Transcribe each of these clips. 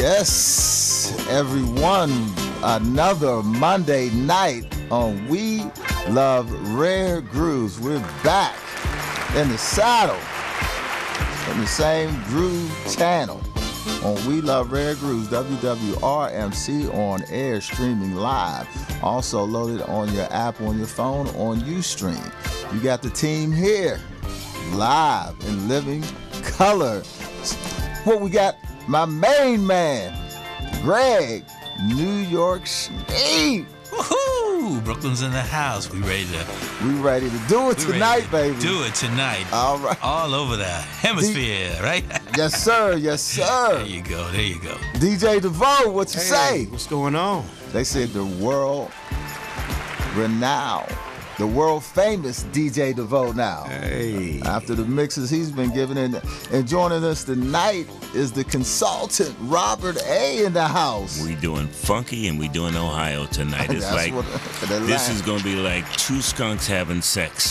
Yes, everyone, another Monday night on We Love Rare Grooves. We're back in the saddle, in the same groove channel on We Love Rare Grooves, WWRMC on air, streaming live. Also loaded on your app on your phone on Ustream. You got the team here, live in living color. What we got? My main man, Greg, New York State. Woohoo! Brooklyn's in the house. We ready to do it tonight, baby. Do it tonight. All right. All over the hemisphere, right? Yes, sir. Yes, sir. There you go. DJ DeVoe, what you say? What's going on? They said the world renowned, the world famous DJ DeVoe now. Hey. After the mixes he's been giving and joining us tonight is the consultant Robert A. in the house. We doing funky and we doing Ohio tonight. It's like this is gonna be like two skunks having sex.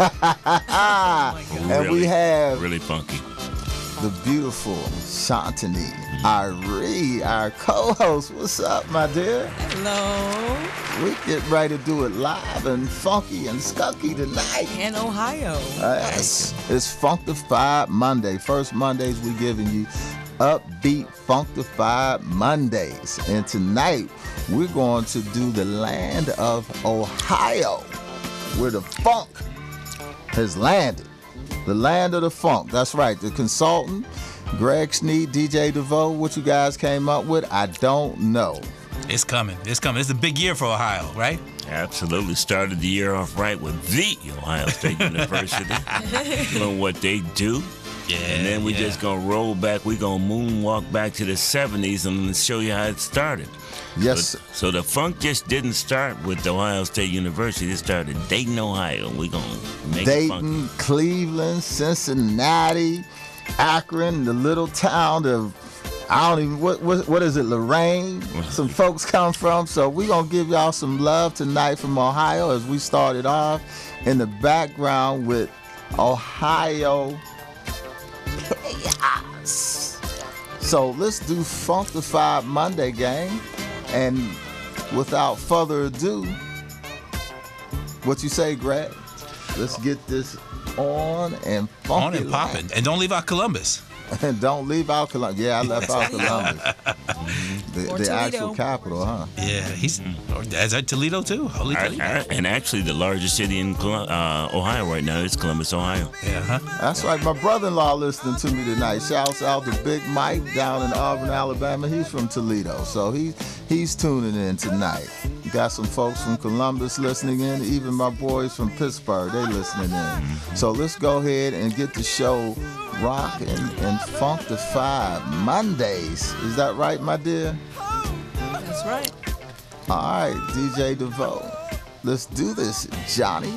And we have really funky. The beautiful Shantini Irie, our co-host. What's up, my dear? Hello. We get ready to do it live and funky and skunky tonight. In Ohio. Yes. It's Funkified Monday. First Mondays we giving you upbeat Funkified Mondays. And tonight we're going to do the land of Ohio, where the funk has landed. The land of the funk. That's right. The consultant, Greg Sneed, DJ DeVoe, what you guys came up with, I don't know. It's coming. It's a big year for Ohio, right? Absolutely. Started the year off right with the Ohio State University. You know what they do. Yeah. And then we just going to roll back. We're going to moonwalk back to the 70s and show you how it started. Yes. So the funk just didn't start with Ohio State University. It started in Dayton, Ohio. We're going to make it funky. Dayton, Cleveland, Cincinnati, Akron, the little town of, I don't even, what is it, Lorraine? Some folks come from. So we're going to give y'all some love tonight from Ohio as we started off in the background with Ohio Chaos. So let's do Funkified Monday, gang. And without further ado, what you say, Greg? Let's get this on and funky. On and popping. And don't leave out Columbus. And don't leave out Columbus. Yeah, I left out Columbus. The actual capital, huh? Yeah, is that Toledo too? Holy Toledo. And actually, the largest city in Ohio right now is Columbus, Ohio. Yeah, huh? That's right. My brother-in-law listening to me tonight. Shouts out to Big Mike down in Auburn, Alabama. He's from Toledo, so he's tuning in tonight. We got some folks from Columbus listening in. Even my boys from Pittsburgh, they listening in. So let's go ahead and get the show rocking and Funkified Mondays. Is that right, my dear? That's right. All right, DJ DeVoe. Let's do this, Johnny.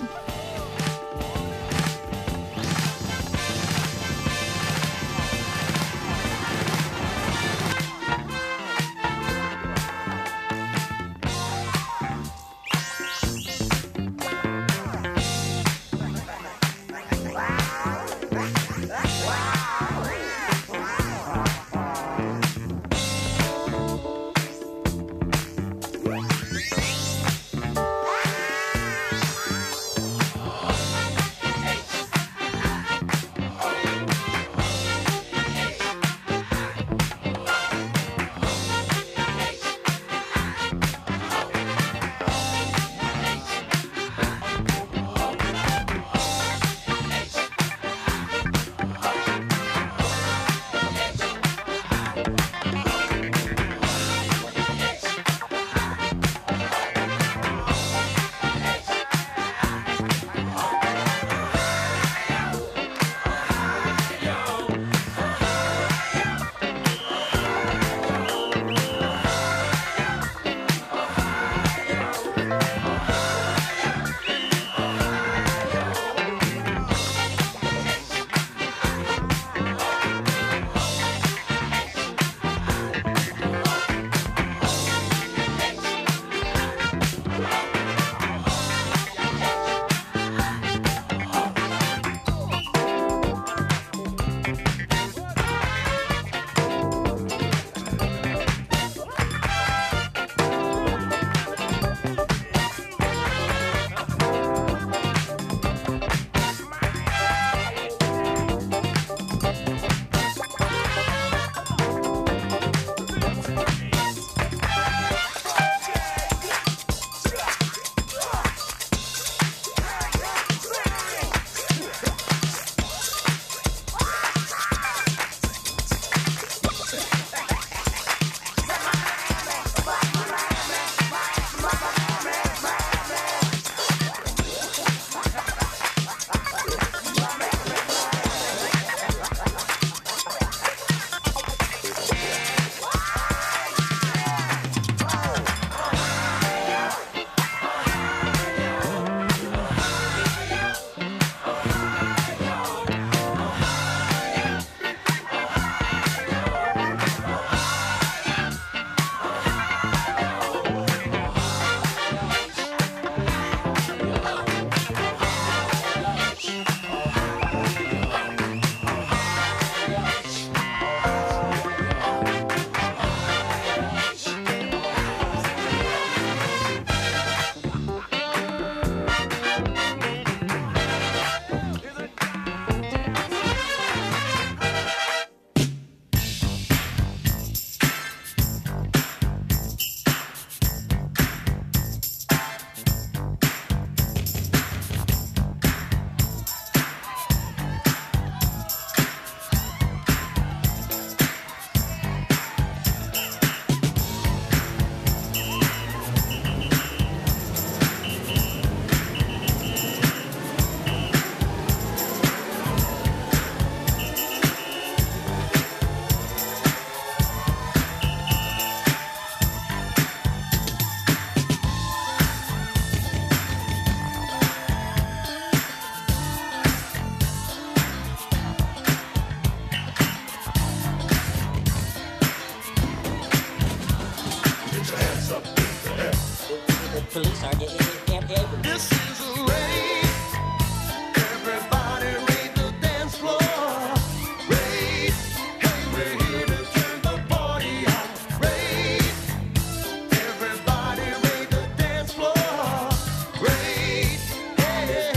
This is a rave. Everybody raid the dance floor. Raid. Hey, we're here to turn the party out. Raid. Everybody raid the dance floor. Raid. Hey.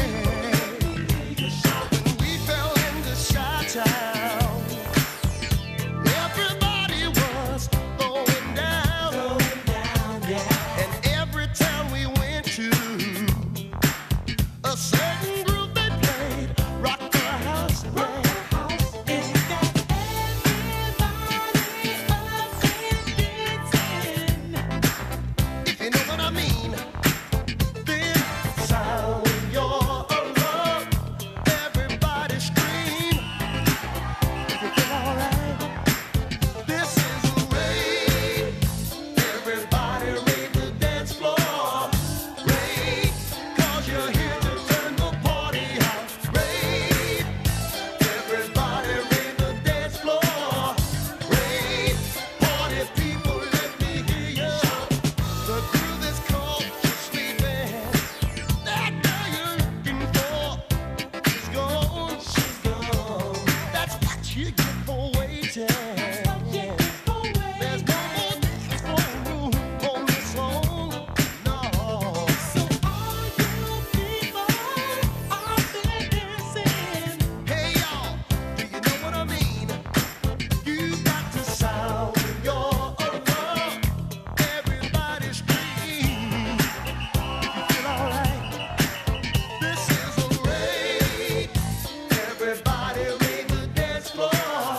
When we fell into Chi-Town, everybody was going down. And every town we went to, a certain group they played rock the house. If you know what I mean, then sound your alarm. Everybody scream. If you feel alright, this is a raid. Everybody raid the dance floor. Raid, 'cause you're here to turn the party out. Raid, everybody raid the dance floor. Raid, party people, let me hear you shout. The groove is called sleeping. That girl you're looking for is gone. She's gone. That's what you get for waiting. There's no more dance floor room on this song. No. So all you people out there dancing. Hey y'all, do you know what I mean? You got to sound your alarm. Everybody scream. You feel alright? This is a raid. Everybody raid the dance floor.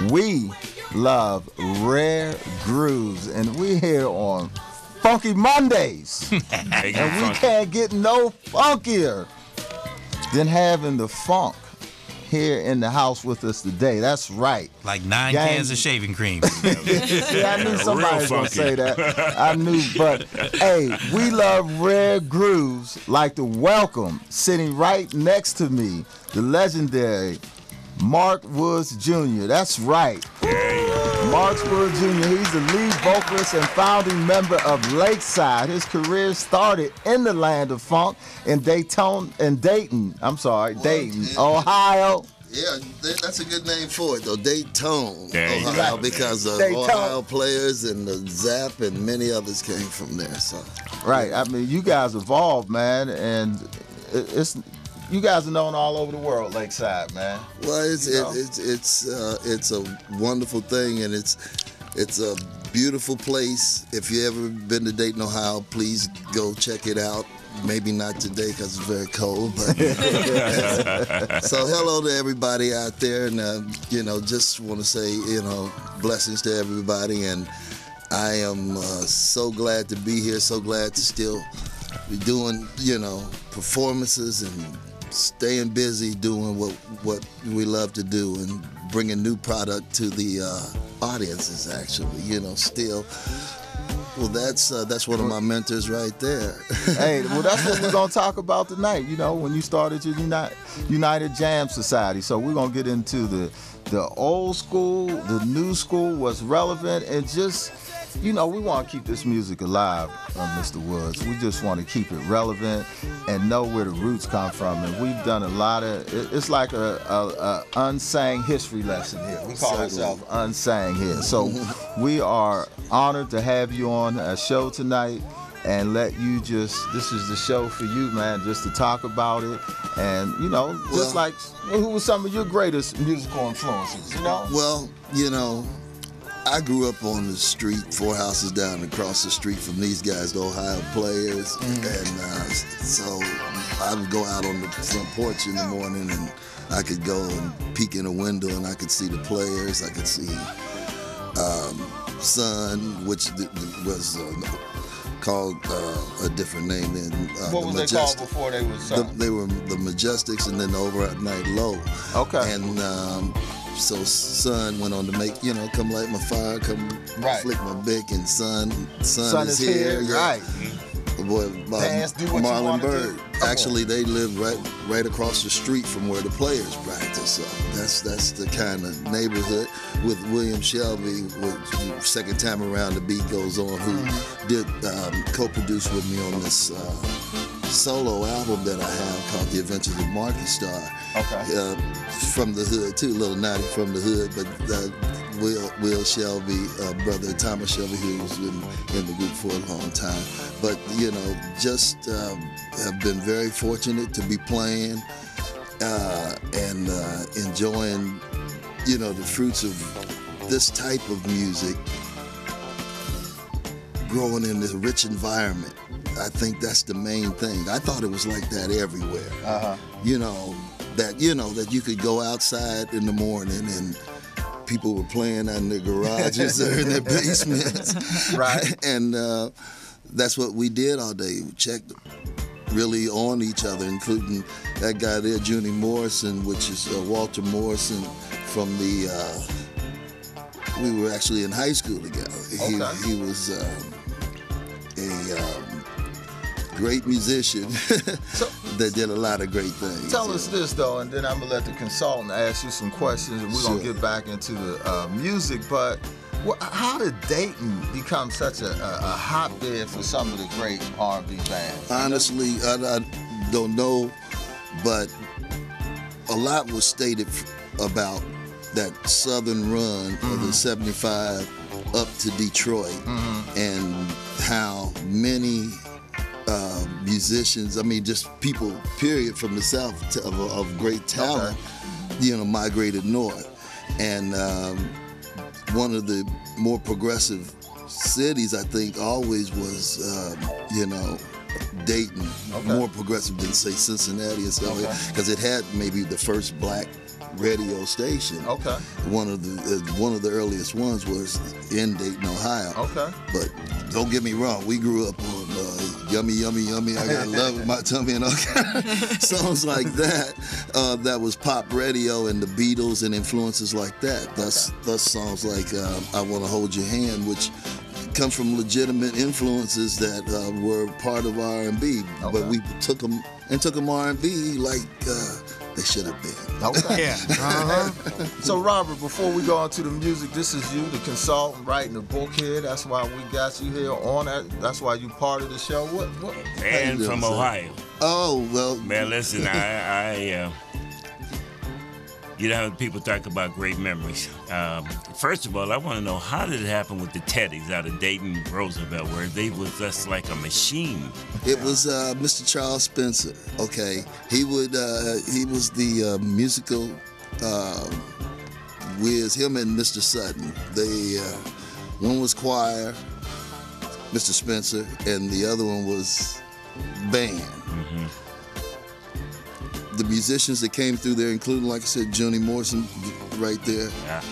We love rare grooves, and we're here on Funky Mondays. And we can't get no funkier than having the funk here in the house with us today. That's right. Like 9 cans of shaving cream. Yeah, I knew somebody was going to say that. I knew, but hey, we love rare grooves like the welcome sitting right next to me, the legendary Mark Woods Jr. That's right. Mark Woods Jr., he's the lead vocalist and founding member of Lakeside. His career started in the land of funk in Dayton, Ohio. Yeah, that's a good name for it, though. Dayton, Ohio, Ohio, because the Ohio players and the Zap and many others came from there. So, right. I mean, you guys evolved, man, and it's you guys are known all over the world, Lakeside, man. Well, it's a wonderful thing, and it's a beautiful place. If you ever been to Dayton, Ohio, please go check it out. Maybe not today because it's very cold, but so hello to everybody out there, and just want to say blessings to everybody, and I am so glad to be here, so glad to still be doing performances and staying busy doing what we love to do and bringing new product to the audiences. Actually, still. Well, that's one of my mentors right there. Hey, well, that's what we're gonna talk about tonight. When you started your United Jam Society, so we're gonna get into the old school, the new school, what's relevant, and just we want to keep this music alive, Mr. Woods. We just want to keep it relevant and know where the roots come from. And we've done a lot of. It's like a unsang history lesson here. We call ourselves unsang here. So we are honored to have you on a show tonight and let you this is the show for you, man, just to talk about it. And like who was some of your greatest musical influences? Well, I grew up on the street, 4 houses down across the street from these guys, the Ohio players, and so I would go out on the front porch in the morning, and I could go and peek in a window, and I could see the players. I could see Sun, which was called a different name than what was they called before they was Sun? They were the Majestics, and then the Over at Night Low. Okay. And so Sun went on to make, come light my fire, come flick my bick, and Sun is here. Yeah. Right. Boy, Marlon Bird. Actually, they lived right across the street from where the players practice. So that's the kind of neighborhood. With William Shelby, second time around the beat goes on, who did co-produce with me on this solo album that I have called The Adventures of Marky Star. Okay. From the hood too, little naughty from the hood, but Will Shelby, brother Thomas Shelby, who was in the group for a long time. But just have been very fortunate to be playing and enjoying the fruits of this type of music, growing in this rich environment. I think that's the main thing. I thought it was like that everywhere. That you could go outside in the morning and people were playing in their garages or in their basements. Right. And that's what we did all day. We checked really on each other, including that guy there, Junie Morrison, which is Walter Morrison from the, we were actually in high school together. He was a great musician that did a lot of great things. Tell us this, though, and then I'm going to let the consultant ask you some questions, and we're going to get back into the music. But how did Dayton become such a hotbed for some of the great R&B bands? Honestly, I don't know, but a lot was stated about that southern run of the 75 up to Detroit, and how many musicians, just people, period, from the South of great talent, migrated north. And one of the more progressive cities, I think, always was, Dayton, more progressive than say Cincinnati or something, because it had maybe the first black radio station. Okay. One of the earliest ones was in Dayton, Ohio. Okay. But don't get me wrong, we grew up on Yummy, Yummy, Yummy, I Got Love in My Tummy and all kind of songs like that. That was pop radio and the Beatles and influences like that. Thus songs like I Want to Hold Your Hand, which come from legitimate influences that were part of R&B. But we took them R&B like they should have been. Okay. Yeah. So, Robert, before we go on to the music, this is you, the consultant, writing the book here. That's why we got you here on that. That's why you part of the show. What? And from Ohio. Oh, well. Man, listen, I you know, people talk about great memories. First of all, I want to know, how did it happen with the Teddies out of Dayton, Roosevelt, where they was just like a machine? It was Mr. Charles Spencer. Okay, he was the musical whiz. Him and Mr. Sutton. They one was choir, Mr. Spencer, and the other one was band. The musicians that came through there, including, like I said, Joni Morrison right there,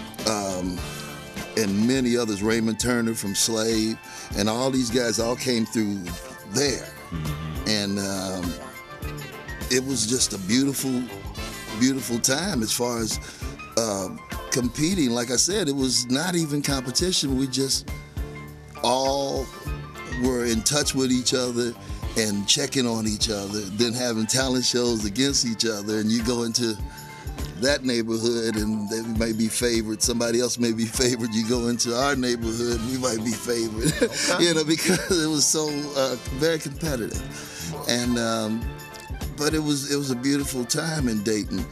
and many others, Raymond Turner from Slave, and all these guys all came through there. And it was just a beautiful, beautiful time as far as competing. Like I said, it was not even competition. We just all were in touch with each other and checking on each other, then having talent shows against each other, and you go into that neighborhood and they may be favored, somebody else may be favored, you go into our neighborhood, we might be favored, you know, because it was so very competitive. And but it was a beautiful time in Dayton.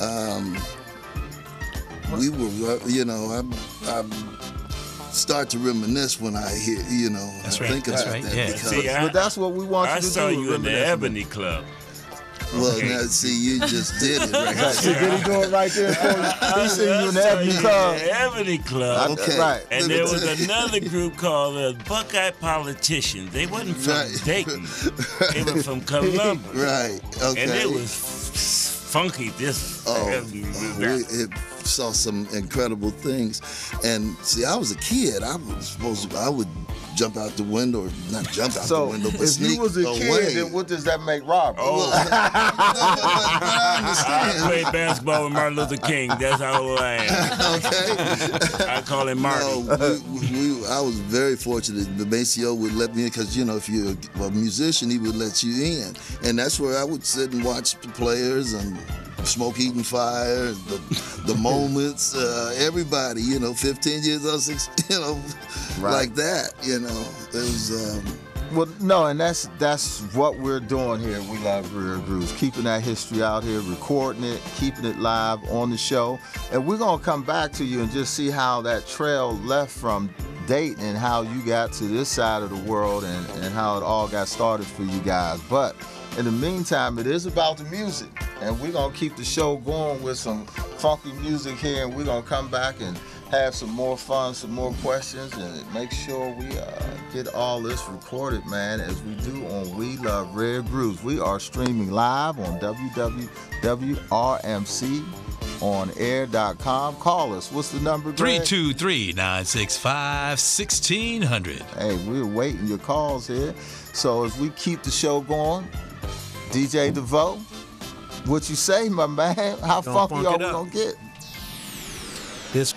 We were, you know, I'm start to reminisce when I hear, you know, think about that. Yeah. Because, See, But that's what we want you to do. I saw you in the Ebony Club. well, now, see, you just did it right See, there. did he do it right there for you? He seen you in the Ebony Club. The Ebony Club. Okay. Right. And there was another group called the Buckeye Politicians. They wasn't from Dayton. They were from Columbus. Right, okay. And it was funky. It saw some incredible things. And see, I was a kid. I would jump out the window, or not jump out the window, but if sneak you was a away. kid, then what does that make Robert? But I understand. I played basketball with Martin Luther King. That's how old I am. Okay. I call him Marty. No, I was very fortunate. The Maceo would let me in because, you know, if you're a musician, he would let you in. And that's where I would sit and watch the players and Smoke, Heat, and Fire, the Moments, everybody, you know, 15 years old, 16, you know, like that, you know. It was... Well, no, and that's what we're doing here. We Love Rare Grooves, keeping that history out here, recording it, keeping it live on the show. And we're going to come back to you and just see how that trail left from Dayton and how you got to this side of the world and how it all got started for you guys. But in the meantime, it is about the music. And we're going to keep the show going with some funky music here. And we're going to come back and have some more fun, some more questions, and make sure we get all this recorded, man, as we do on We Love Rare Grooves. We are streaming live on www.rmconair.com. Call us. What's the number, Greg? 323-965-1600. Hey, we're waiting your calls here. So as we keep the show going, DJ DeVoe, what you say, my man? How funky are we gonna get? This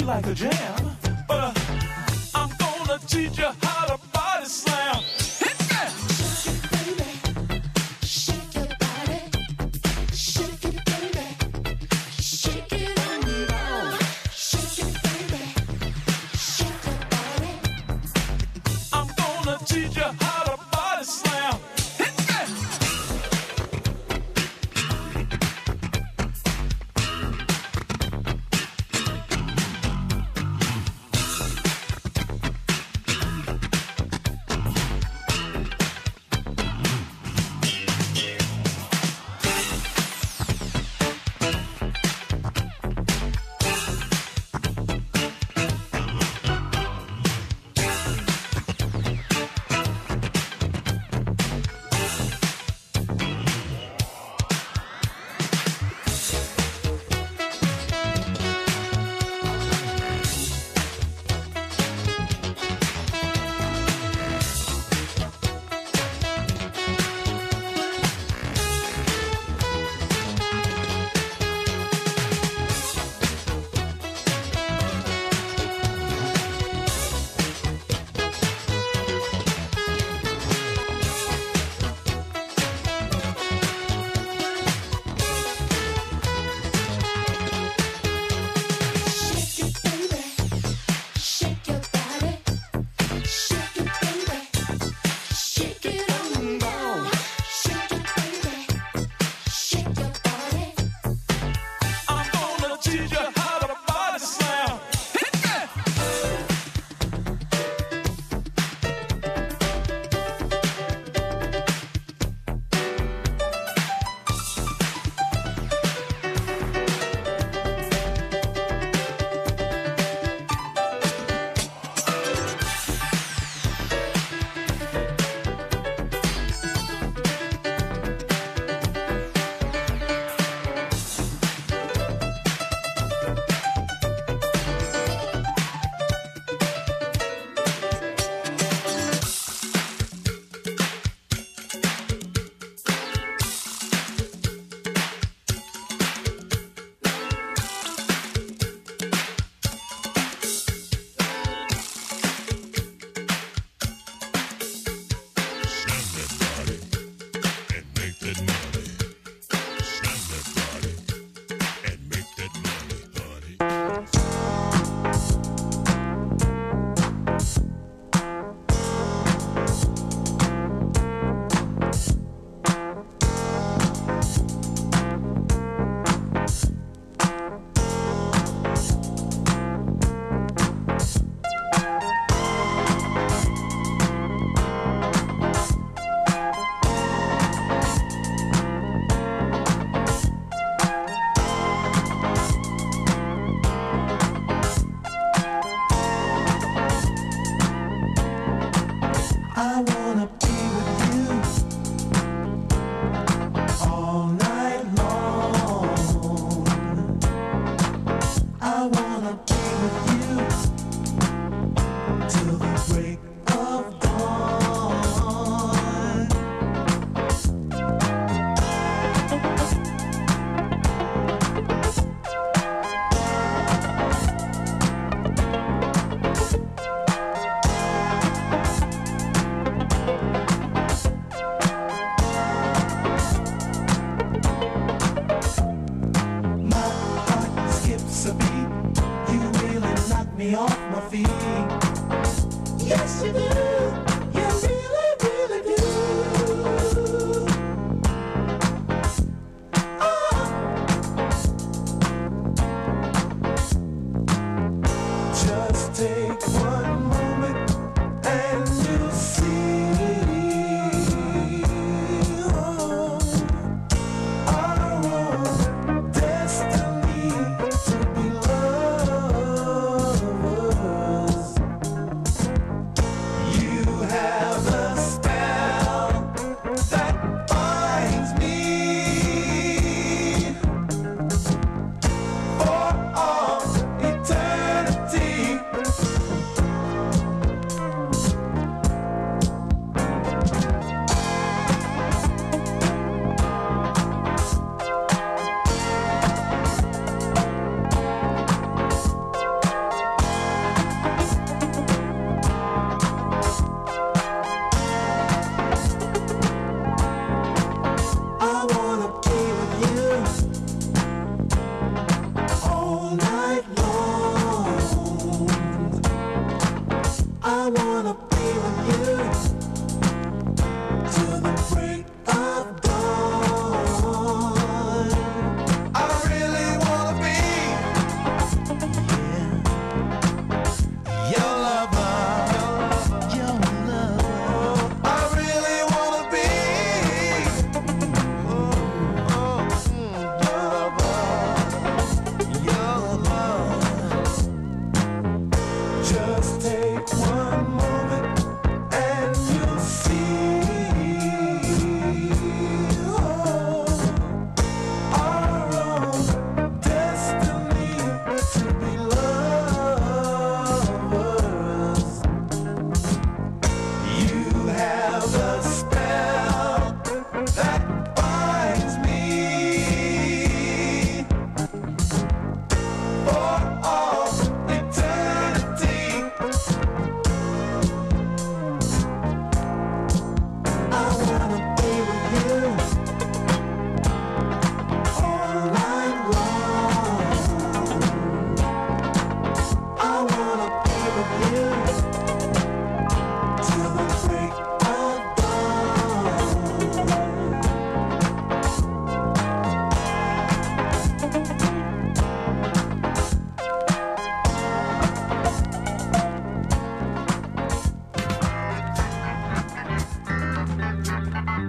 like a jam, but I'm gonna teach you how to body slam. Hit that! Shake your body, shake it, baby, shake it on down. Shake it, baby, shake your body. I'm gonna teach you how to body slam. Hit that!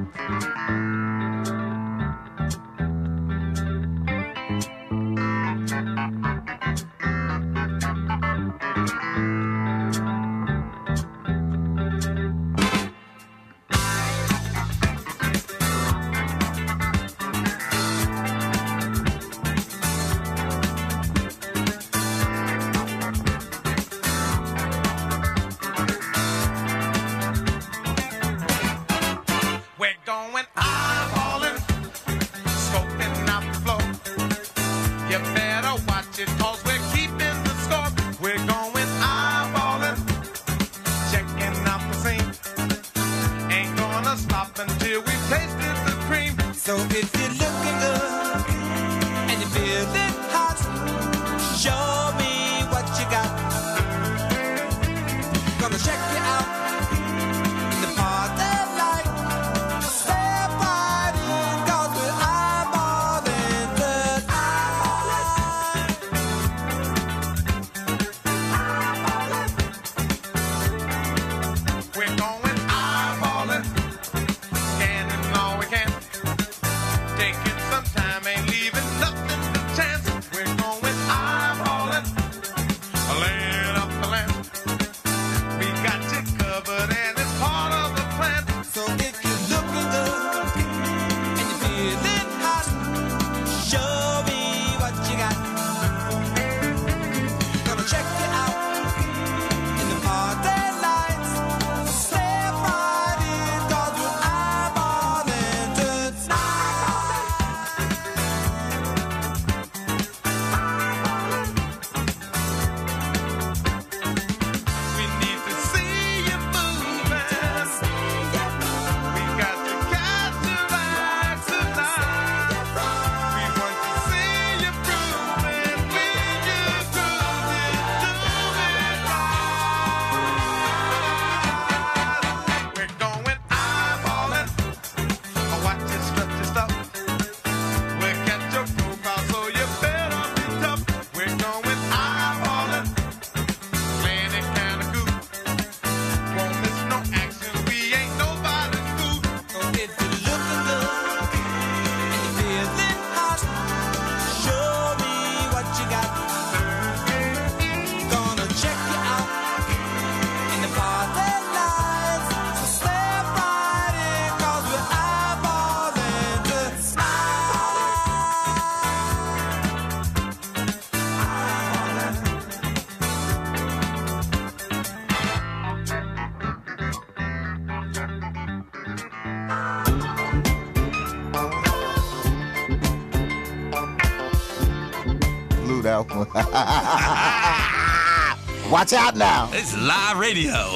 We're going eyeballing, scoping out the floor. You better watch it, cause we're keeping the score. We're going eyeballing, checking out the scene. Ain't gonna stop until we've tasted the cream. So if you're looking good and you're feeling hot, show me what you got. Gonna check you out in the party. That one. Watch out now. It's live radio.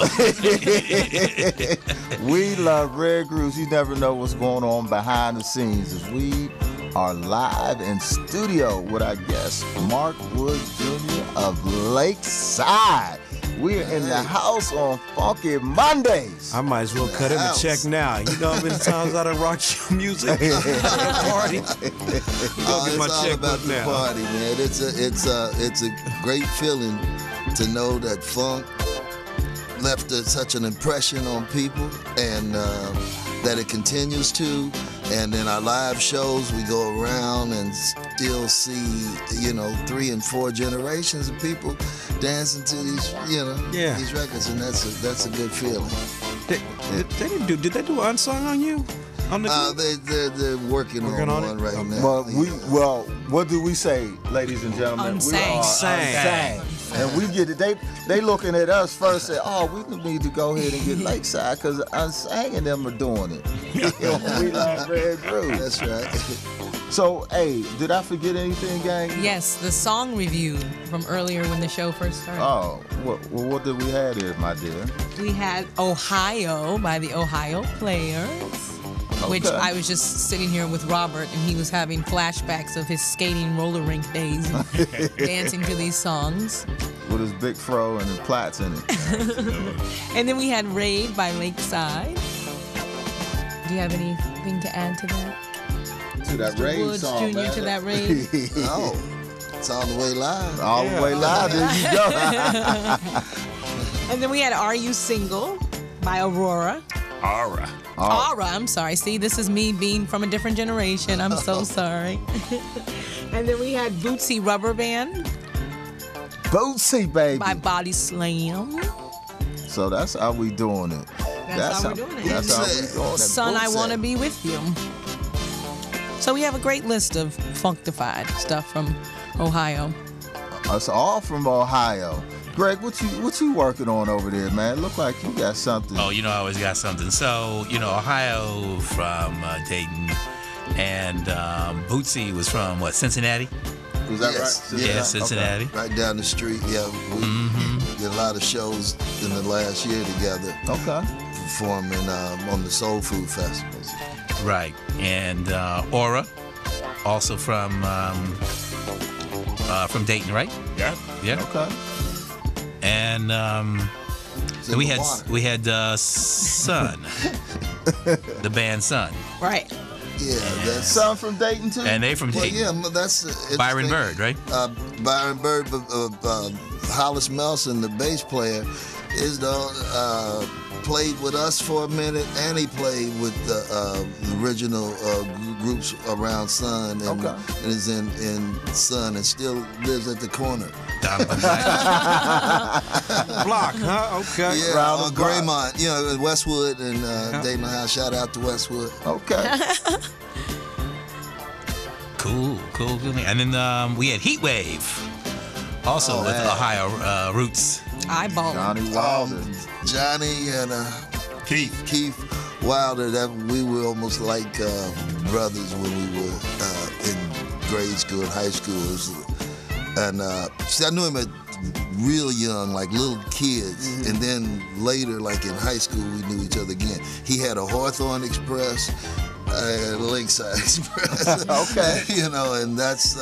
We love Rare Grooves. You never know what's going on behind the scenes as we are live in studio with our guest, Mark Wood Jr. of Lakeside. We're in the house on Funky Mondays. I might as well cut him a check now. You know how many times I done rocked your music at a party? Go get my it's all check about book the now. party, man. It's a great feeling to know that funk left such an impression on people, and that it continues to. And in our live shows, we go around and still see, 3 and 4 generations of people dancing to these, these records, and that's a good feeling. Did they do an unsung on you? They're working on one right now. Well, what do we say, ladies and gentlemen? Unsang. We are unsang. And we get it. They looking at us first, say, "Oh, we need to go ahead and get Lakeside because Unsang and them are doing it." We love Red Groove. That's right. So, hey, did I forget anything, gang? Yes, the song review from earlier when the show first started. Oh, what did we have here, my dear? We had Ohio by the Ohio Players, which Okay. I was just sitting here with Robert, and he was having flashbacks of his skating roller rink days, dancing to these songs. With his big fro and the plaits in it. And then we had Raid by Lakeside. Do you have anything to add to that? To that Raid Woods song, Jr. man. to that Raid. Oh, it's all the way live. All the way live, there you go. And then we had Are You Single by Aurora. Aura. Aura, I'm sorry. See, this is me being from a different generation. I'm so sorry. And then we had Bootsy Rubber Band Bootsy, baby. by Body Slam. So that's how we doing it. That's how we're doing it. That's how we doing it. Son, I Bootsy. Want to Be With You. So we have a great list of funkified stuff from Ohio. It's all from Ohio. Greg, what you working on over there, man? Look like you got something. Oh, I always got something. So, Ohio from Dayton, and Bootsy was from what, Cincinnati? Was that Yes. right? Yeah, Cincinnati. Right down the street. Yeah, we did a lot of shows in the last year together, Okay. performing on the Soul Food Festivals. Right. And Aura, also from Dayton, right? Yeah. Yeah. Okay. And It's in we the had water. Sun, the band Sun, Right. Yeah, that's Some from Dayton too. and they from well, Dayton. yeah, that's Byron interesting. Bird, right? Byron Bird, Hollis Melson, the bass player, is played with us for a minute, and he played with the original groups around Sun, and, Okay. and is in Sun, and still lives at the corner. Donovan Black. Block, huh? Okay. Yeah, Round on the block. Graymont, in Westwood and Dayton Ohio. Shout out to Westwood. Okay. Cool. And then we had Heat Wave, also with man. Ohio roots. Eyeball. Johnny Wilder. Johnny and Keith Wilder, that we were almost like brothers when we were in grade school and high school. And see, I knew him at real young, like little kids. And then later, like in high school, we knew each other again. He had a Hawthorne Express, a Lakeside Express. Okay. And that's,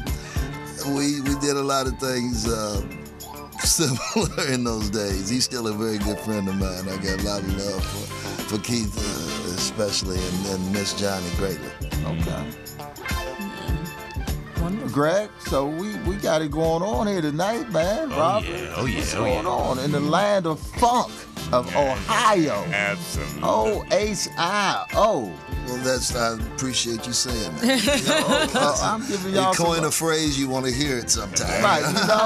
we did a lot of things similar in those days. He's still a very good friend of mine. I got a lot of love for Keith, especially, and miss Johnny greatly. Okay. Wonderful. Greg, so we got it going on here tonight, man. Robert, what's going on in the land of funk of Ohio? Absolutely. OHIO. Well, I appreciate you saying that. I'm giving You y'all coin some, a phrase, you want to hear it sometime. right,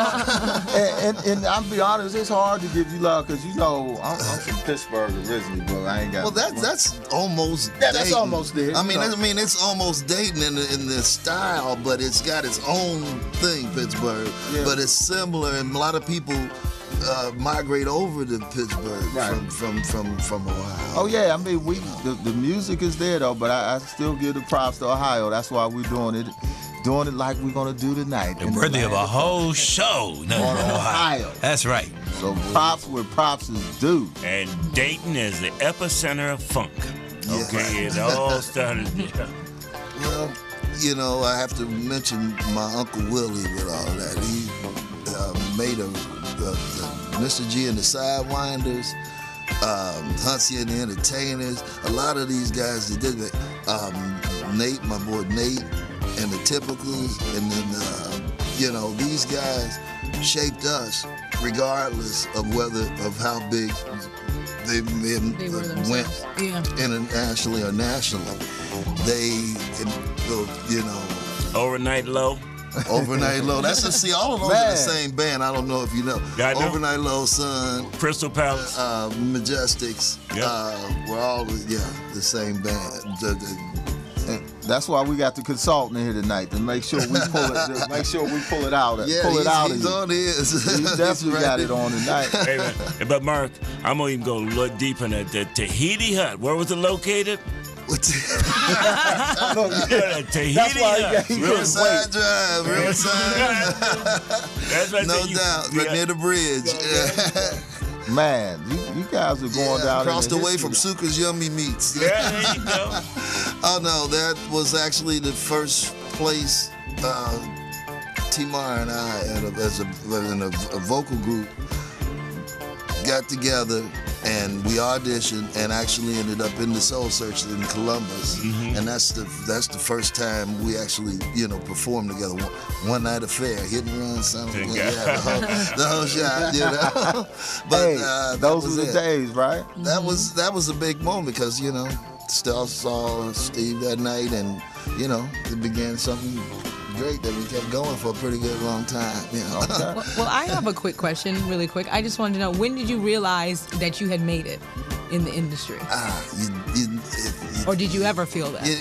and I'll be honest, it's hard to give you love because I'm from Pittsburgh originally, but I ain't got. Well, that's almost. Yeah, that's Dayton. almost there, I mean, you know. it's almost Dayton in the style, but it's got its own thing, Pittsburgh. Yeah. But it's similar, and a lot of people migrate over to Pittsburgh Right. from Ohio. Oh yeah, I mean the music is there though, but I still give the props to Ohio. That's why we're doing it like we're gonna do tonight. They're worthy of a whole show. No, On Ohio. That's right. So props where props is due. And Dayton is the epicenter of funk. Yeah. Okay, it all started there. Well, I have to mention my Uncle Willie with all that. He made the Mr. G and the Sidewinders, Huntsy and the Entertainers. A lot of these guys that did it. Nate, my boy Nate, and the Typicals, and then these guys shaped us, regardless of how big they were went themselves. Yeah. internationally or nationally. They, Overnight Low. Overnight Low. all of those are Man. the same band. I don't know if you know. Yeah, I know. Overnight Low, Sun, Crystal Palace. Majestics. Yep. We're all the same band. And that's why we got the consultant here tonight to make sure we pull it. Make sure we pull it out. Yeah, pull it out. he's of you. on his. He definitely got it on tonight. Hey, man. But Mark, I'm gonna even go a little deeper in that. The Tahiti Hut. Where was it located? Tahiti That's why he Hut. got- he couldn't Riverside wait. Drive, Riverside. That's right. No doubt, right near the bridge. Man, you guys are going down across in the way from history. Suka's Yummy Meats. Yeah, there you go. Oh no, that was actually the first place T-Mar and I, in a vocal group, got together and we auditioned and actually ended up in the Soul Search in Columbus, and that's the first time we actually performed together. One night affair, hit and run, something. Yeah, the whole shot, But Hey, those were the days, right? That was a big moment because still saw Steve that night, and it began something great that we kept going for a pretty good long time. Okay. Well, I have a quick question, really quick. I just wanted to know, when did you realize that you had made it in the industry? Or did you ever feel that?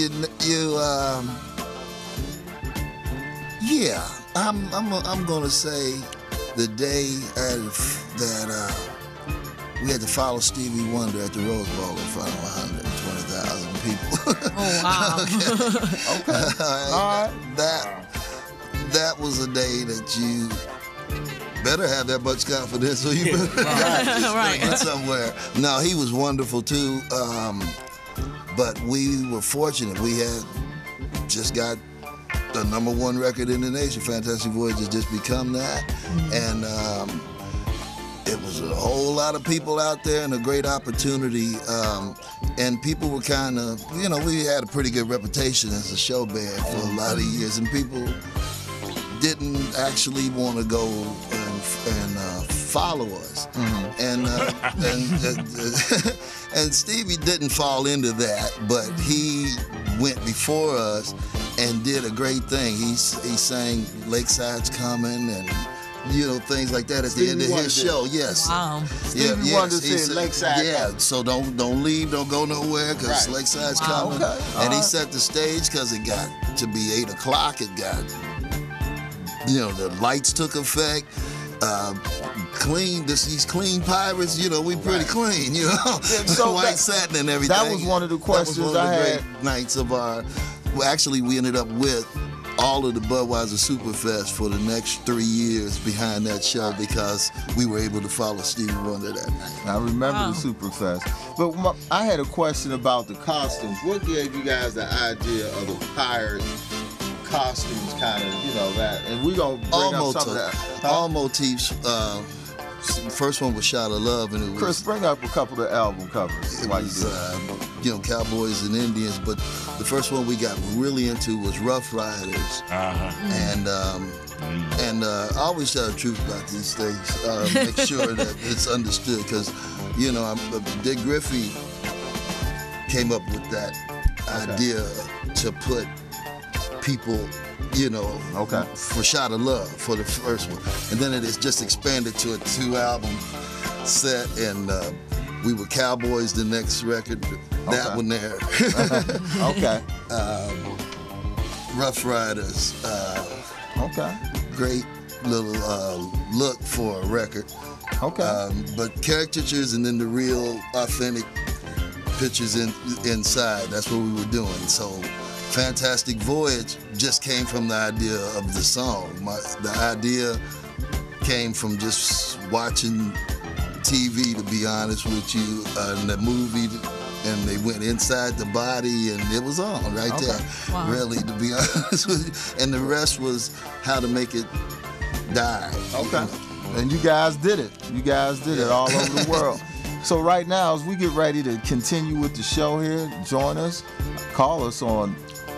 I'm gonna say the day that we had to follow Stevie Wonder at the Rose Bowl in front of 120,000 people. Oh, wow. Okay. All right. That was a day that you better have that much confidence, or you better Right. get somewhere. No, he was wonderful too, but we were fortunate. We had just got the #1 record in the nation. Fantastic Voyage has just become that, and it was a whole lot of people out there and a great opportunity. And people were kind of, we had a pretty good reputation as a show band for a lot of years, and people didn't actually want to go and follow us. And Stevie didn't fall into that, but he went before us and did a great thing. He sang "Lakeside's Coming" and things like that at the end of his show. Yes. Wow. Stevie Wonder said Lakeside. Yeah. So don't leave, don't go nowhere, because Lakeside's coming. Okay. And he set the stage because it got to be 8 o'clock. It got, the lights took effect. Clean. These clean pirates. We pretty clean. So white satin and everything. That was one of the questions that was one of the I great had. nights of our. Well, actually, we ended up with all of the Budweiser Superfest for the next 3 years behind that show because we were able to follow Stevie Wonder that night. I remember the Superfest. But I had a question about the costumes. What gave you guys the idea of the pirate costumes, kind of, that? And we're going to bring up some of that. All motifs. First one was "Shot of Love," and it was. Chris, bring up a couple of album covers. It while was, you do that. Cowboys and Indians, but the first one we got really into was Rough Riders. And I always tell the truth about these things, make sure that it's understood, because, Dick Griffey came up with that idea to put people, for "Shot of Love" for the first one. And then it is just expanded to a 2-album set, and we were Cowboys the next record, that one there. Okay. Rough Riders. Okay. Great little look for a record. Okay. But caricatures and then the real authentic pictures inside, that's what we were doing. So Fantastic Voyage just came from the idea of the song. The idea came from just watching TV, to be honest with you, and the movie, and they went inside the body, and it was on right there. Wow. Really, to be honest with you. And the rest was how to make it die. Okay. And you guys did it. You guys did it all over the world. So right now, as we get ready to continue with the show here, join us. Call us on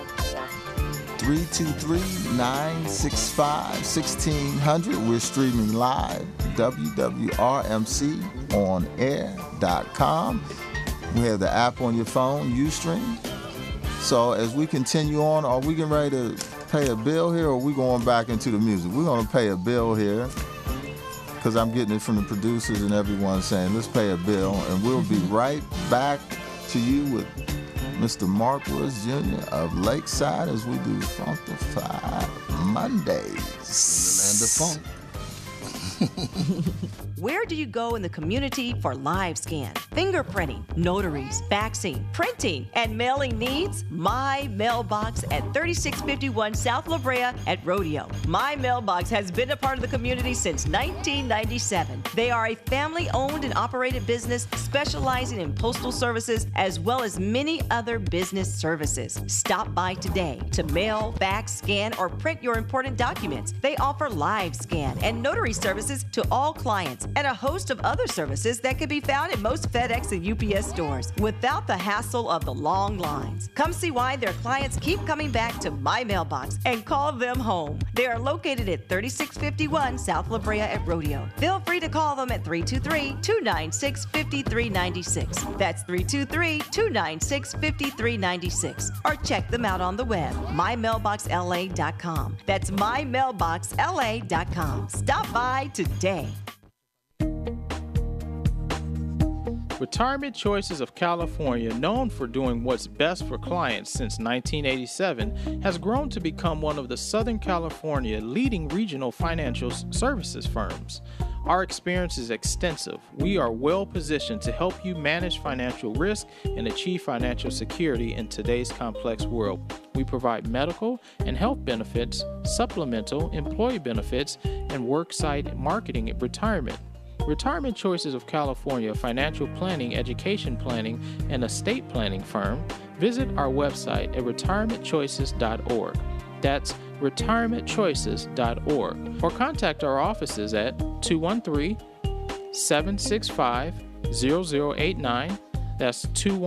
323-965-1600. We're streaming live, wwrmconair.com. We have the app on your phone, Ustream. So as we continue on, are we getting ready to pay a bill here, or are we going back into the music? We're going to pay a bill here, because I'm getting it from the producers and everyone saying, let's pay a bill, and we'll be right back to you with Mr. Mark Woods Jr. of Lakeside as we do Funkified Mondays. Land of Funk. Where do you go in the community for live scan, fingerprinting, notaries, faxing, printing, and mailing needs? My Mailbox at 3651 South La Brea at Rodeo. My Mailbox has been a part of the community since 1997. They are a family-owned and operated business specializing in postal services as well as many other business services. Stop by today to mail, fax, scan, or print your important documents. They offer live scan and notary services prices to all clients and a host of other services that can be found in most FedEx and UPS stores without the hassle of the long lines. Come see why their clients keep coming back to My Mailbox and call them home. They are located at 3651 South La Brea at Rodeo. Feel free to call them at 323-296-5396. That's 323-296-5396. Or check them out on the web, mymailboxla.com. That's mymailboxla.com. Stop by today. Retirement Choices of California, known for doing what's best for clients since 1987, has grown to become one of the Southern California leading regional financial services firms. Our experience is extensive. We are well positioned to help you manage financial risk and achieve financial security in today's complex world. We provide medical and health benefits, supplemental employee benefits, and worksite marketing and retirement. Retirement Choices of California, financial planning, education planning, and estate planning firm. Visit our website at retirementchoices.org. That's retirementchoices.org. Or contact our offices at 213-765-0089. That's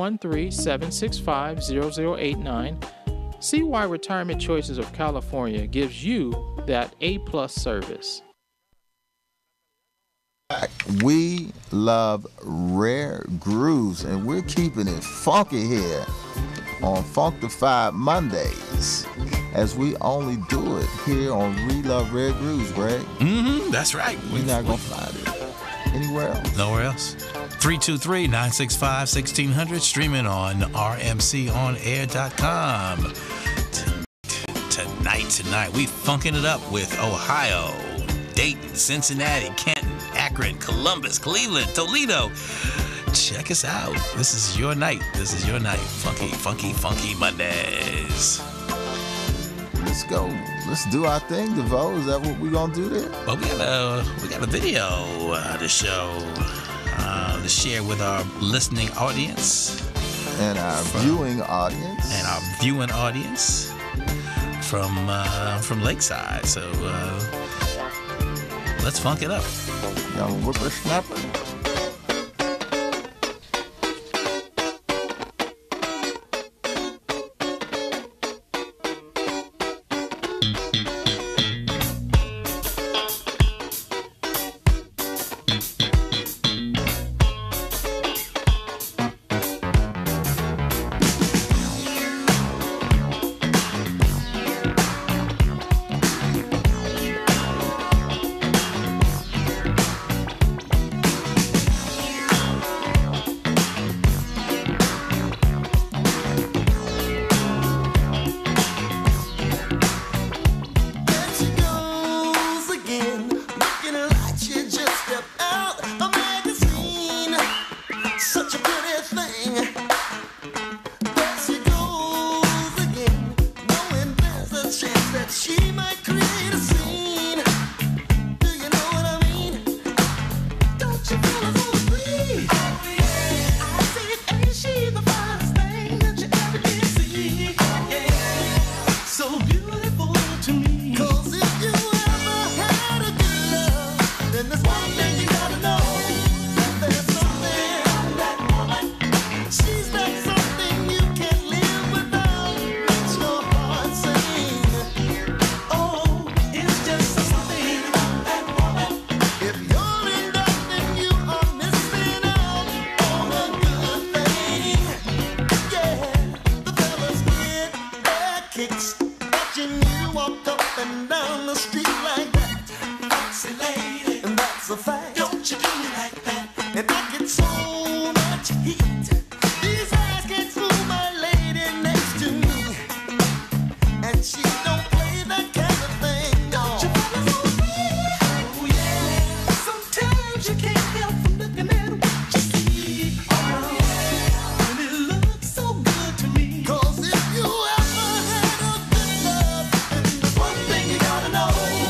213-765-0089. See why Retirement Choices of California gives you that A+ service. We love rare grooves, and we're keeping it funky here on Funkified Mondays, as we only do it here on We Love Rare Grooves, Greg. That's right. We're not going to find it anywhere else. Nowhere else. 323-965-1600, streaming on rmconair.com. Tonight, we funking it up with Ohio, Dayton, Cincinnati, Canton, Akron, Columbus, Cleveland, Toledo. Check us out. This is your night. Funky, funky, funky Mondays. Let's go. Let's do our thing, DeVoe. Is that what we're going to do there? Well, we got a video to show, to share with our listening audience. And our viewing audience. From Lakeside. So let's funk it up. Young whippersnapper. Know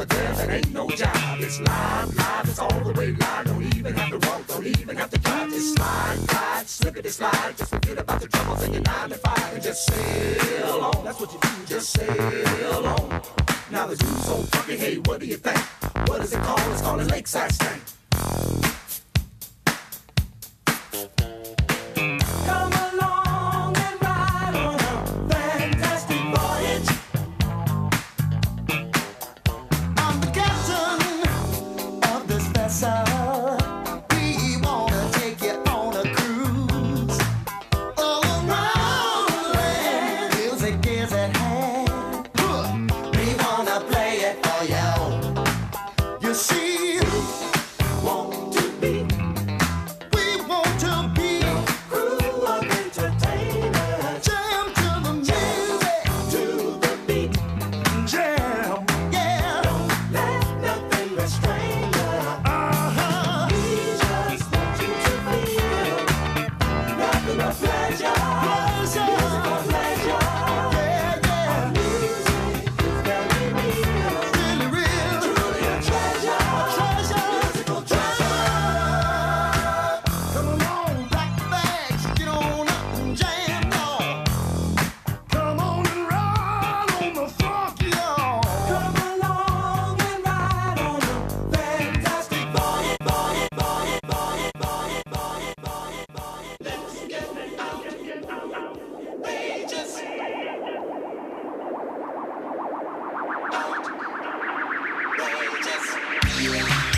but there ain't no job. It's live, live, it's all the way live. Don't even have to walk, don't even have to drive. Just slide, glide, slippity slide. Just forget about the troubles in your 9 to 5 and just sail on. That's what you do, just sail on. Now the dude's so funky, hey, what do you think? What is it called? It's called a Lakeside stank. Come along and ride on a fantastic voyage. I'm the captain of this vessel. We wanna take you on a cruise all around the land. Music is at hand. We wanna play it for you. You see, want to be. We want to be a crew of entertainers. Jam to the music, to the beat. Jam, yeah. Don't let nothing restrain you. We just want you to feel nothing but pleasure. Musical pleasure. Yeah, yeah. Our music is very real. Really real. Truly a treasure. Musical treasure. Come along, black bags, get on up and jam, y'all. Come on and ride on the funky, y'all. Come along and ride on the fantastic voyage, voyage, voyage, voyage, voyage, voyage, voyage, voyage. Let's get outrageous. Outrageous.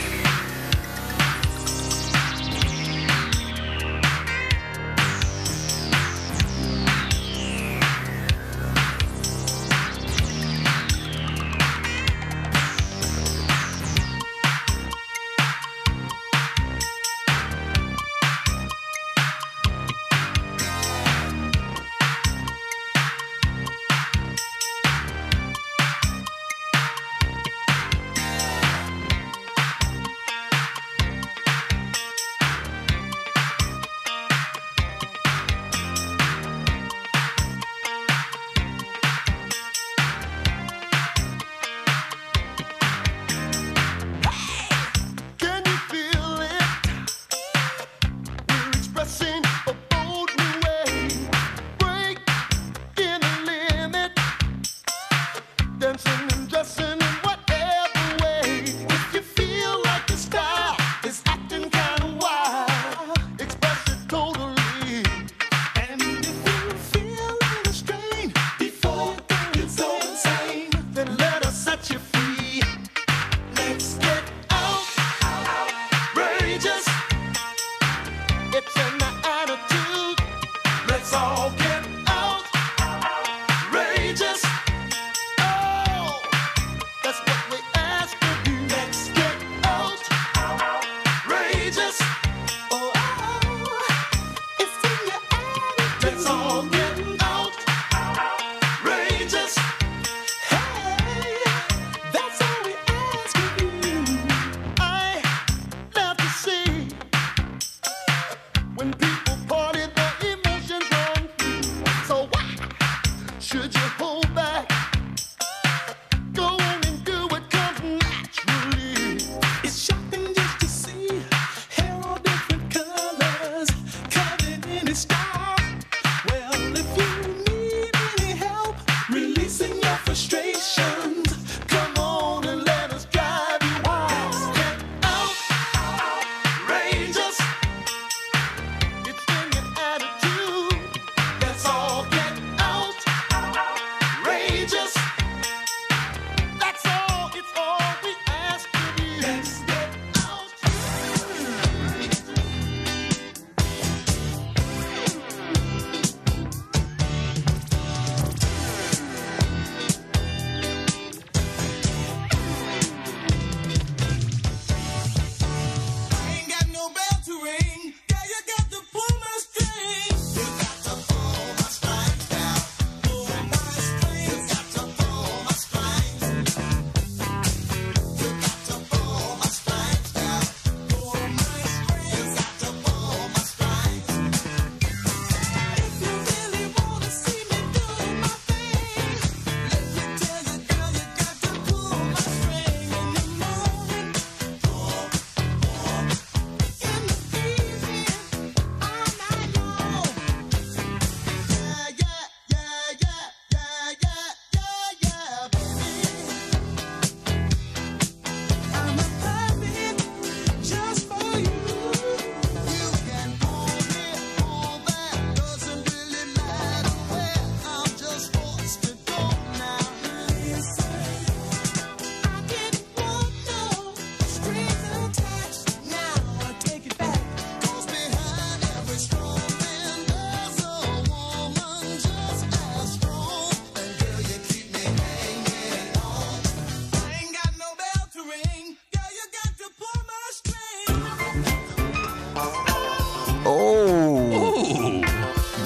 Can you feel it? We're expressing a bold new way. Break in the limit. Dancing and dressing in whatever way. If you feel like the style is acting kind of wild, express it totally. And if you feel the strain before you go insane, then let us set you free. Let's get outrageous. It's in the attitude. Let's all get outrageous. Oh, that's what we ask of you. Let's get outrageous. Oh, it's in your attitude. Let's all get outrageous. Hey, that's all we ask of you. I love to see when people party, the emotions run free. So why should you hold back? Go on and do what comes naturally. It's shocking just to see hair all different colors, covered in its style. Well,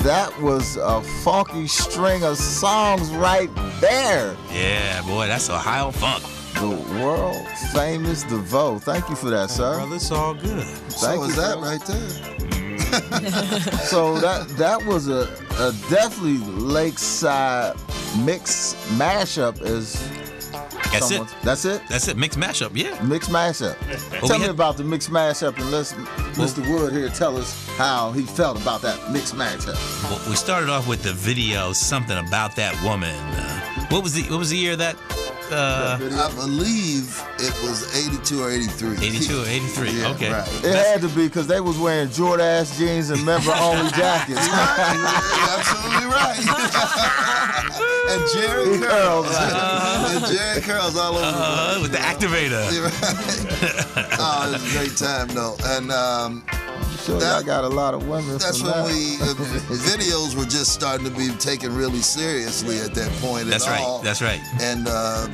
that was a funky string of songs right there. Yeah, boy, that's Ohio funk. The world famous DeVoe. Thank you for that, sir. Brother, it's all good. Thank So you, is that bro. right there? So that was a definitely Lakeside mix mashup. Is That's it. That's it. That's it. Mixed mashup. Yeah. Mix mashup. Tell me about the mix mashup, and let's Mr. Wood here tell us how he felt about that mix mashup. Well, we started off with the video, something about that woman. What was the year that? I believe it was 82 or 83. 82 or 83. Yeah, Okay. right. It had to be because they was wearing Jordache jeans and member-only jackets. You're absolutely right. And Jerry curls. And Jerry curls all over. With the activator. You're right. Oh, it was a great time, though. And Sure, I got a lot of women. that's from when that. videos were just starting to be taken really seriously at that point. That's at right. all. That's right. And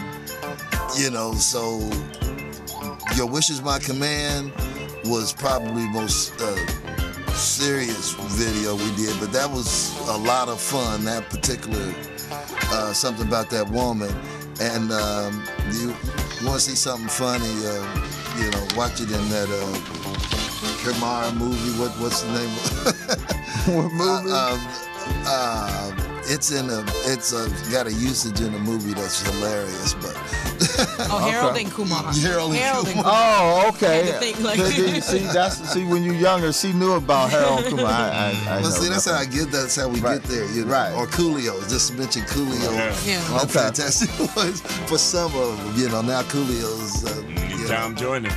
so Your Wish Is My Command was probably the most serious video we did, but that was a lot of fun. That particular something about that woman, and you want to see something funny, watch it in that Kamara movie. What's the name? What movie? It's got a usage in a movie that's hilarious, but Harold and Kumar. Harold and Kumar. Oh, okay. Had to think like- See, when you're younger, she knew about Harold Kumar. I Well, know see, that's how nothing. that's how we Right. get there, Right. Or Coolio, just mention Coolio. Yeah. The Okay. Fantastic Voice for some of them, now Coolio's, Tom Jordan.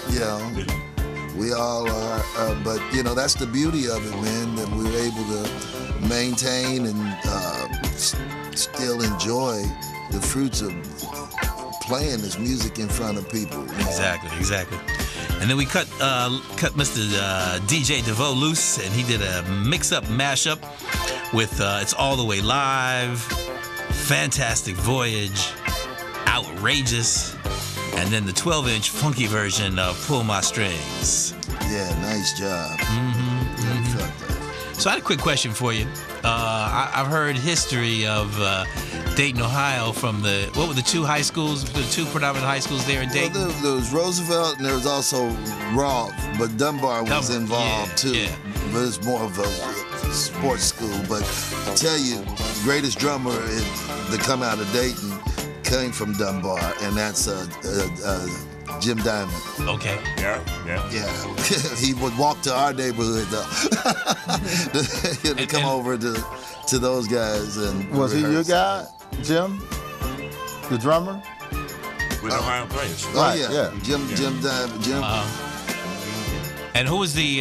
we all are, but that's the beauty of it, man, that we were able to maintain and still enjoy the fruits of playing this music in front of people. Exactly. And then we cut Mr. DJ DeVoe loose, and he did a mix-up mashup with It's All the Way Live, Fantastic Voyage, Outrageous, and then the 12-inch funky version of Pull My Strings. Yeah, nice job. So I had a quick question for you. I've heard history of Dayton, Ohio from what were the two high schools, the two predominant high schools there in Dayton? Well, there was Roosevelt and there was also Rolfe, but Dunbar was involved too. Yeah. But it's more of a sports school. But I tell you, greatest drummer to come out of Dayton came from Dunbar, and that's Jim Diamond. Okay. Yeah. Yeah, he would walk to our neighborhood though. to come over to those guys and Was he your rehearse. guy, Jim? The drummer? With Ohio players. Oh Right, yeah, yeah. Jim Diamond. Jim. And who was the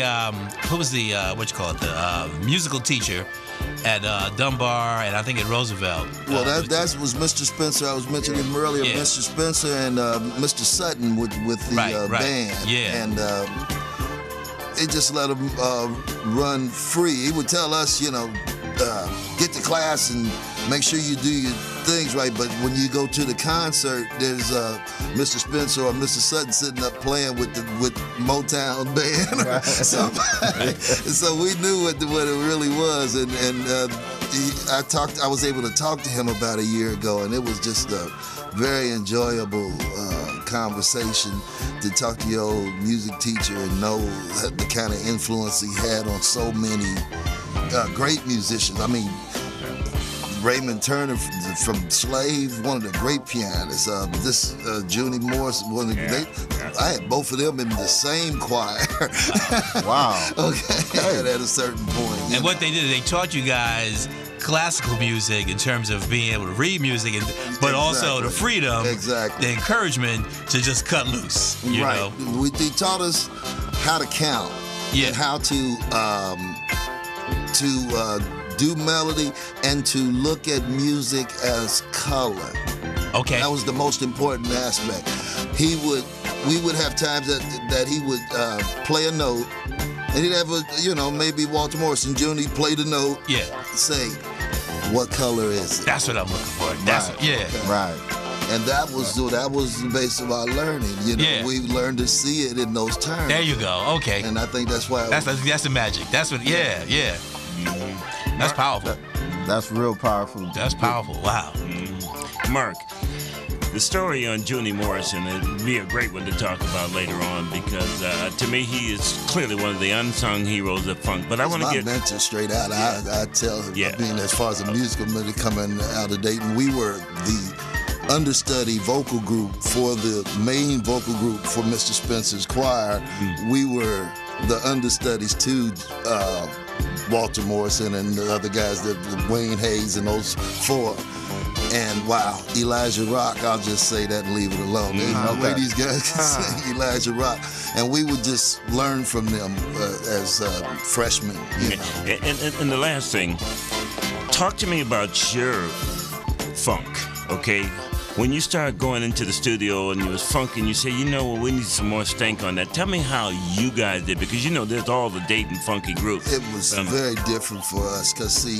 musical teacher at Dunbar and I think at Roosevelt? Well, that was Mr. Spencer. I was mentioning him earlier. Yeah. Mr. Spencer and Mr. Sutton with the Right. band. Yeah. And they just let him run free. He would tell us, get to class and make sure you do your things right. But when you go to the concert, there's Mr. Spencer or Mr. Sutton sitting up playing with Motown band. Or something. So we knew what it really was, and I was able to talk to him about a year ago, and it was just a very enjoyable conversation to talk to your old music teacher and know the kind of influence he had on so many great musicians. I mean, Raymond Turner from Slave, one of the great pianists. Junie Morris, I had both of them in the same choir. Wow. Okay, at a certain point. And what they did, they taught you guys classical music in terms of being able to read music, but also the freedom, the encouragement to just cut loose. You know? They taught us how to count and how to do melody and to look at music as color. Okay. That was the most important aspect. We would have times that he would play a note, and he'd have maybe Walter Morrison Jr. play the note. Yeah. Say, what color is it? That's what I'm looking for. Right. And that was the base of our learning. We learned to see it in those terms. There you go. Okay. And I think that's why. That's the magic. That's what. Yeah. That's powerful. That's real powerful. That's powerful. Wow. Mark, the story on Junie Morrison would be a great one to talk about later on because to me he is clearly one of the unsung heroes of funk. But I want to get mentor straight out. I tell him, I mean, as far as the musical committee coming out of Dayton, we were the understudy vocal group for the main vocal group for Mr. Spencer's choir. We were the understudies to Walter Morrison and the other guys, Wayne Hayes and those four. And wow, Elijah Rock, I'll just say that and leave it alone. There's no way these guys can sing Elijah Rock. And we would just learn from them as freshmen. You know. And the last thing, talk to me about your funk, okay? When you start going into the studio and you was funking, you say, you know what, we need some more stank on that. Tell me how you guys did, because you know there's all the Dayton funky groups. It was very different for us, because see,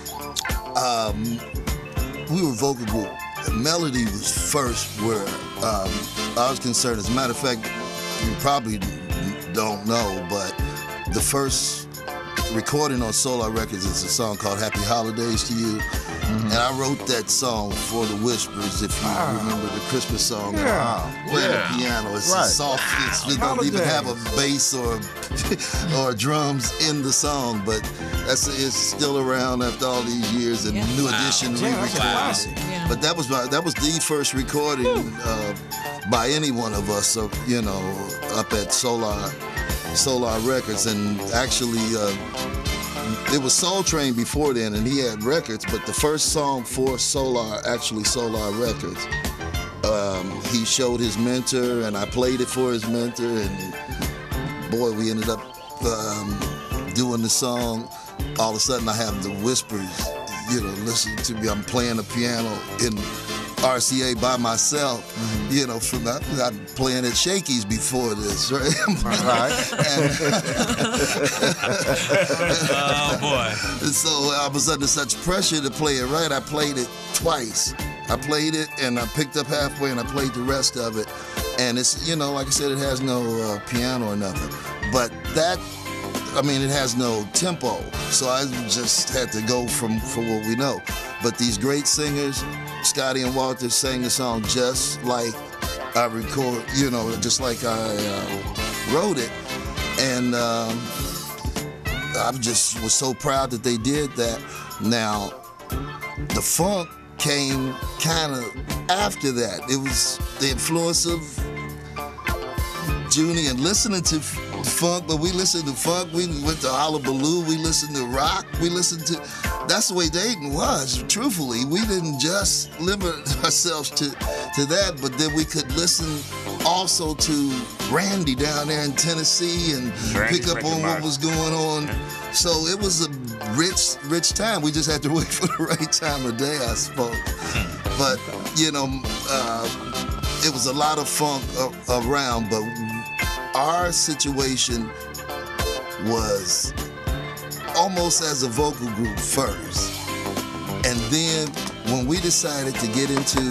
we were a vocal group. The melody was first where I was concerned. As a matter of fact, you probably don't know, but the first recording on Solar Records is a song called Happy Holidays to You. And I wrote that song for the Whispers, if you remember the Christmas song. Playing the piano. It's a soft, it don't even have a bass or drums in the song, but it's still around after all these years, and New Edition re-recorded it. But that was the first recording by any one of us, you know, up at Solar Records. And actually, it was Soul Train before then, and he had records, but the first song for Solar Records, he showed his mentor, and I played it for his mentor, and boy, we ended up doing the song. All of a sudden, I have the Whispers, you know, listening to me. I'm playing the piano in RCA by myself, you know, I'm playing at Shakey's before this, right? Oh, boy. So I was under such pressure to play it right. I played it twice. I played it, and I picked up halfway, and I played the rest of it. And it's, you know, like I said, it has no piano or nothing. But that, I mean, it has no tempo. So I just had to go from what we know. But these great singers, Scotty and Walter, sang the song just like I record, you know, just like I wrote it. And I just was so proud that they did that. Now, the funk came kind of after that. It was the influence of Junie and listening to funk, but we listened to funk, we went to Hullabaloo, we listened to rock, that's the way Dayton was, truthfully. We didn't just limit ourselves to that, but then we could listen also to Randy down there in Tennessee and pick up on what was going on. So it was a rich time. We just had to wait for the right time of day, I suppose. But, you know, it was a lot of funk around, but our situation was almost as a vocal group first. And then when we decided to get into,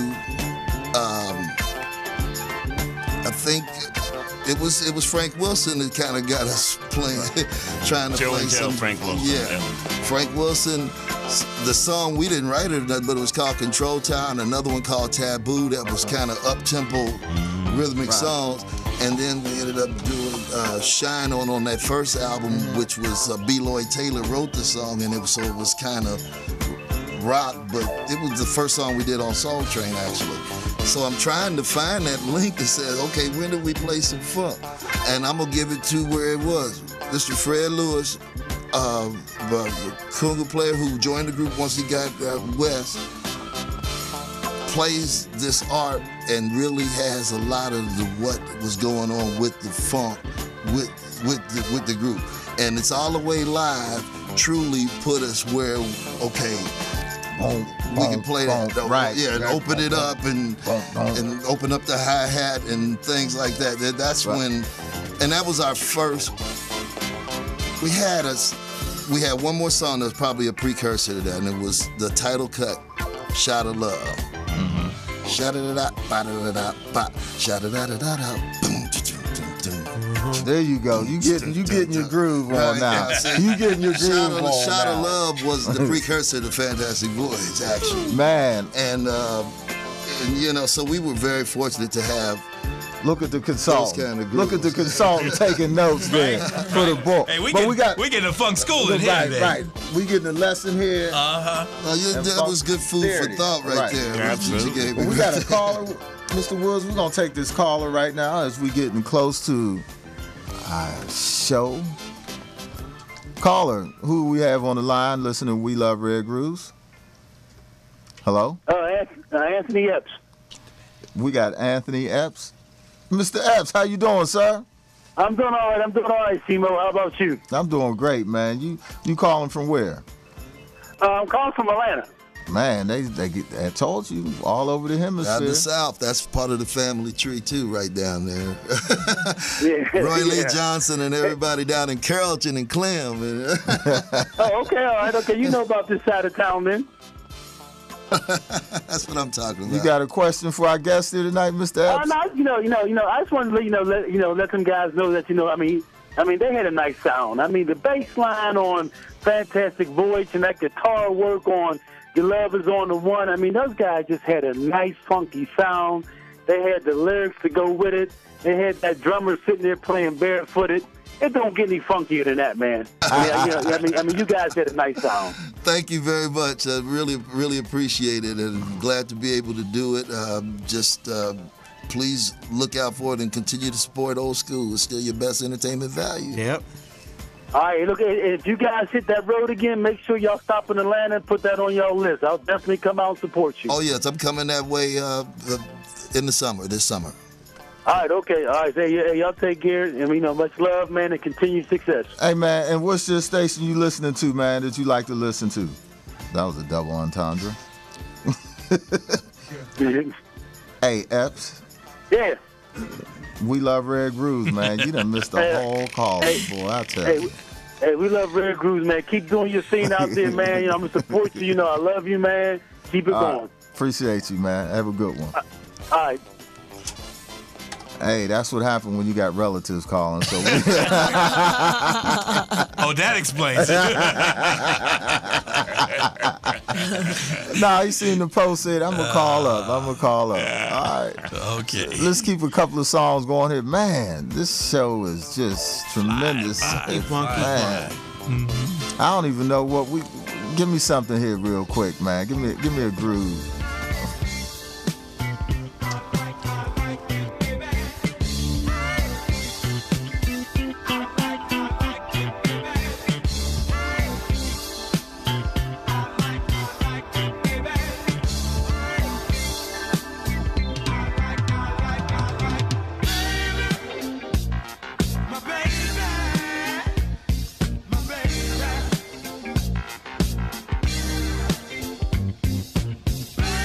I think it was Frank Wilson that kind of got us playing, trying to play some. Frank Wilson. Yeah, Frank Wilson. The song, we didn't write it, but it was called Control Town. Another one called Taboo that was kind of up-tempo rhythmic songs. And then we ended up doing Shine On that first album, which was B. Lloyd Taylor wrote the song, and it was kind of rock, but it was the first song we did on Soul Train, actually. So I'm trying to find that link that says, okay, when did we play some funk? And I'm going to give it to where it was. Mr. Fred Lewis, the conga player who joined the group once he got west, plays this art and really has a lot of what was going on with the funk with the group. And It's All the Way Live truly put us where, okay, we can play that, right? Yeah, and open it up and open up the hi-hat and things like that. That's when, and that was our first. We had one more song that was probably a precursor to that, and it was the title cut, "Shot of Love." Shot-a-da-da, ba-da-da-da, ba, shot-a-da-da-da-da, boom, boom, There you go. You getting your groove on now. You getting your groove on Shot now. of Love was the precursor to Fantastic Voyage, actually. Man. And you know, so we were very fortunate to have. Look at the consultant. Kind of Look at the consultant taking notes there for the book. Hey, we getting a funk school in here today. Right. We getting a lesson here. That was good food for thought right there. Absolutely. Well, we got a caller, Mr. Woods. We're gonna take this caller right now as we getting close to our show. Caller, who we have on the line listening to We Love Red Grooves? Hello? Anthony Epps. We got Anthony Epps. Mr. Epps, how you doing, sir? I'm doing all right, Simo. How about you? I'm doing great, man. You calling from where? I'm calling from Atlanta. Man, they told you all over the hemisphere. Out in the South, that's part of the family tree too, right down there. Yeah, Roy Lee Johnson and everybody down in Carrollton and Clem. Oh, okay, all right, okay. You know about this side of town, then. That's what I'm talking about. You got a question for our guest here tonight, Mr. Epps? No, I just wanted to let them guys know that I mean, they had a nice sound. I mean, the bass line on Fantastic Voyage and that guitar work on Your Love Is on the One. I mean, those guys just had a nice, funky sound. They had the lyrics to go with it. They had that drummer sitting there playing barefooted. It don't get any funkier than that, man. I mean, you guys had a nice sound. Thank you very much. I really, really appreciate it, and I'm glad to be able to do it. Please look out for it and continue to support old school. It's still your best entertainment value. Yep. All right, look, if you guys hit that road again, make sure y'all stop in Atlanta and put that on y'all list. I'll definitely come out and support you. Oh, yes, I'm coming that way in the summer, this summer. All right, okay. All right, hey, y'all take care. And, much love, man, and continued success. Hey, man, and what's your station you listening to, man, that you like to listen to? That was a double entendre. Hey, Epps. Yeah. We Love Red Grooves, man. You done missed the whole call, boy, I tell you. Hey, we love Red Grooves, man. Keep doing your scene out there, man. I'm going to support you. I love you, man. Keep it going. Appreciate you, man. Have a good one. All right. Hey, that's what happened when you got relatives calling. So Oh, that explains it. Nah, you seen the post said, I'm going to call up. All right. Okay. Let's keep a couple of songs going here. Man, this show is just tremendous. Man. I don't even know what we... Give me something here real quick, man. Give me a groove. Baby,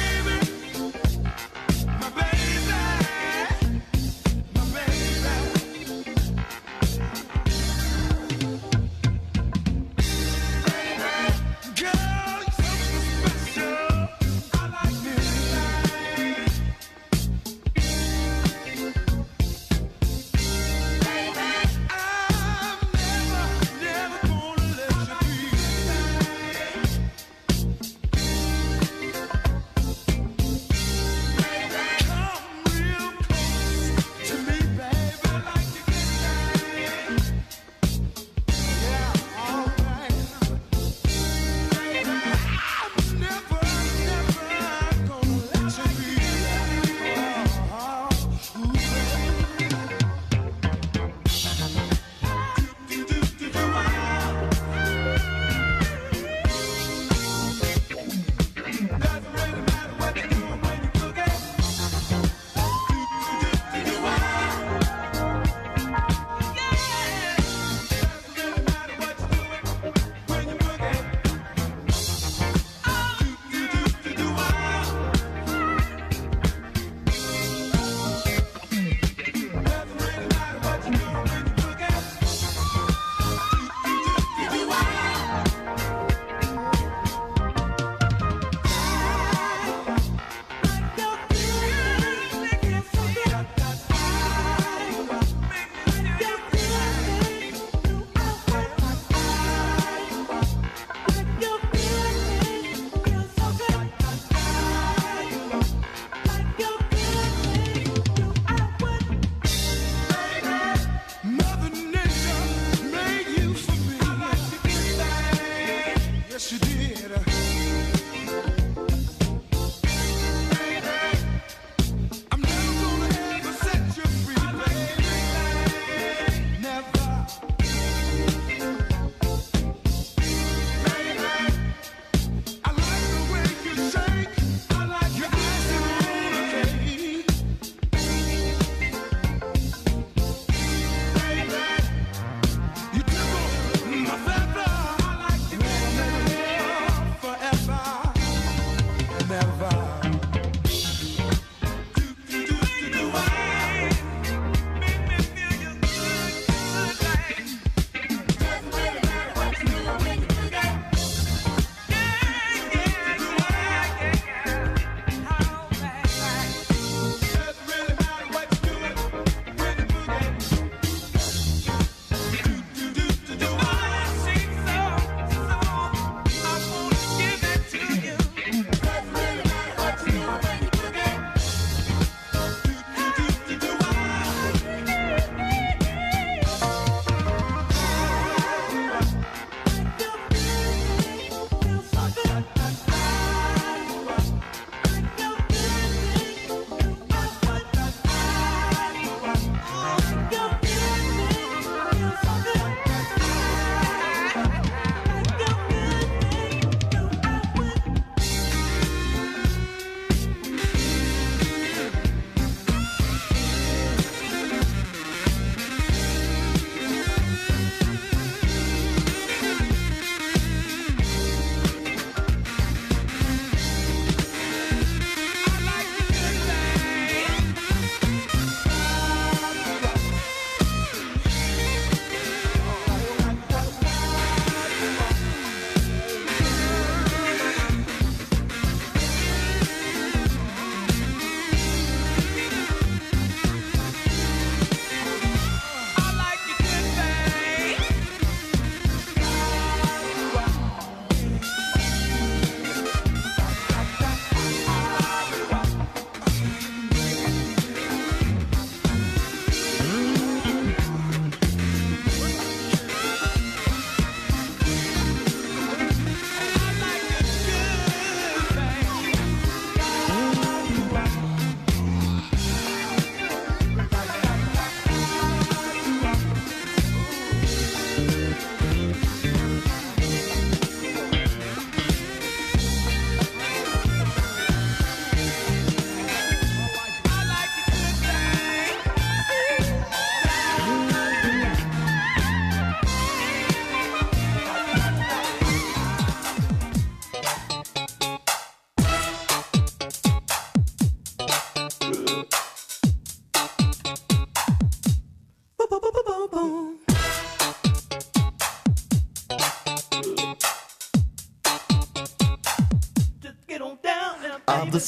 I'm the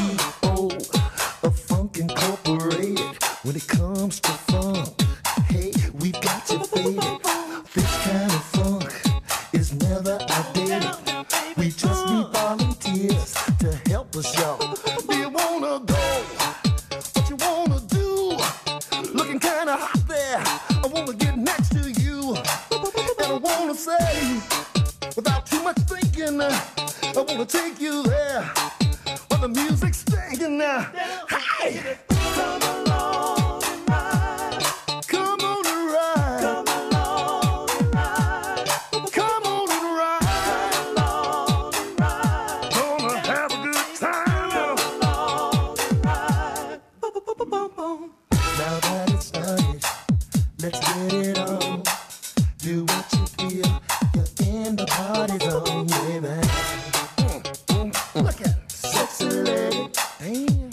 CEO of Funk Incorporated. When it comes to funk, hey, we've got you faded. This kind of funk is never outdated. We just need volunteers to help us, y'all. Do you wanna go? What you wanna do? Looking kinda hot there. I wanna get next to you. And I wanna say, without too much thinking, I wanna take you there. The music's singing now. Hey! Come along and ride. Come on and ride. Come along and ride. Come on and ride. Come along and ride. Gonna have a good time. Come along and ride. Now that it's started, let's get it on. Do what you feel. You're in the party zone, baby. Look at it. Sexy lady, damn.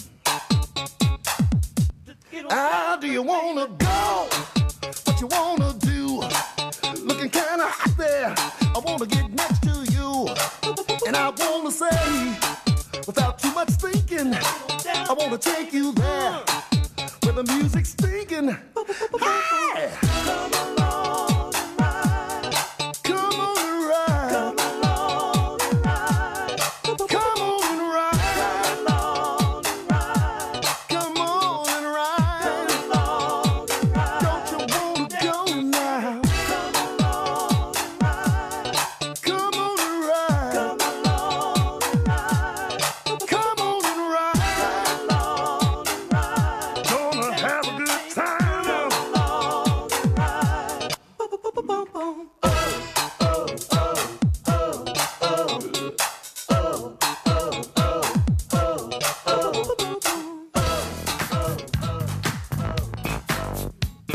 How do you wanna go? What you wanna do? Looking kinda hot there. I wanna get next to you. And I wanna say, without too much thinking, I wanna take you there. Where the music's stinking. Hey! Come along and ride. Come on and ride. Come along and ride. Come on and ride. Come along and ride. Come on and ride. Come along and ride. Don't you wanna go now? Come along and ride. Come on and ride. Come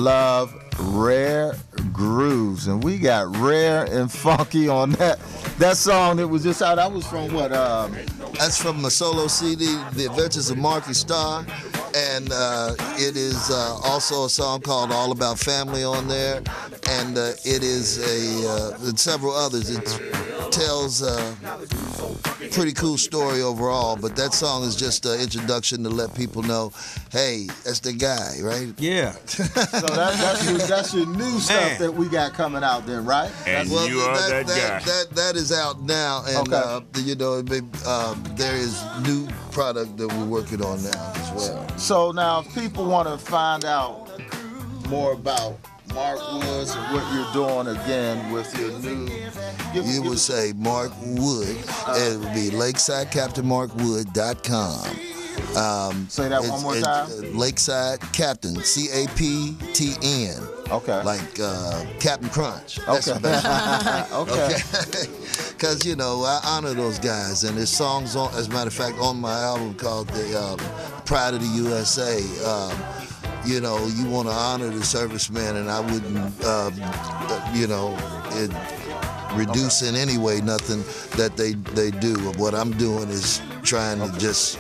love Rare Grooves, and we got Rare and Funky on that song that was just out. That was from what? That's from my solo CD, The Adventures of Marky Starr, and it is also a song called All About Family on there, and it is and several others. It tells a pretty cool story overall, but that song is just an introduction to let people know, hey, that's the guy, right? Yeah. So that's your new stuff that we got coming out then, right? And you are that guy. That is out now, and there is new product that we're working on now as well. So now, if people want to find out more about Mark Woods and what you're doing again with your new... You would say Mark Wood, and it would be LakesideCaptainMarkWood.com. Say that one more time. Lakeside Captain, CAPTN. Okay. Like Captain Crunch. That's the best one. Okay. Because, I honor those guys, and there's songs, as a matter of fact, on my album called the Pride of the USA. You want to honor the servicemen, and I wouldn't, reduce in any way nothing that they do. What I'm doing is trying to just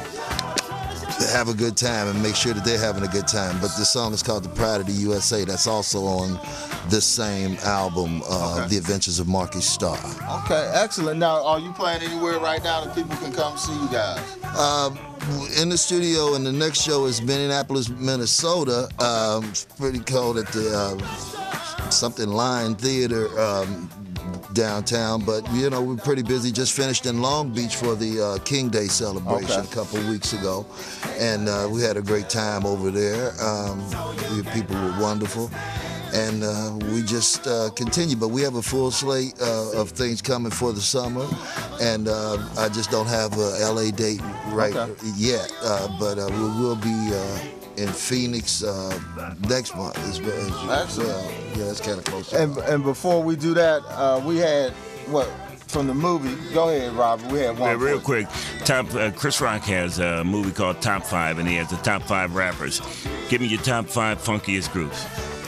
have a good time and make sure that they're having a good time. But the song is called The Pride of the USA. That's also on this same album, The Adventures of Marky Starr. Okay, excellent. Now, are you playing anywhere right now that people can come see you guys? In the studio, and the next show is Minneapolis, Minnesota. It's pretty cold at the something Line Theater downtown, but we're pretty busy. Just finished in Long Beach for the King Day celebration a couple of weeks ago, and we had a great time over there. The people were wonderful, and we just continue. But we have a full slate of things coming for the summer, and I just don't have a LA date yet, but we will be in Phoenix next month as well. Yeah, that's kind of close. And before we do that, we had from the movie. Go ahead, Robert. We had one. Yeah, real quick. Chris Rock has a movie called Top 5, and he has the top 5 rappers. Give me your top 5 funkiest groups.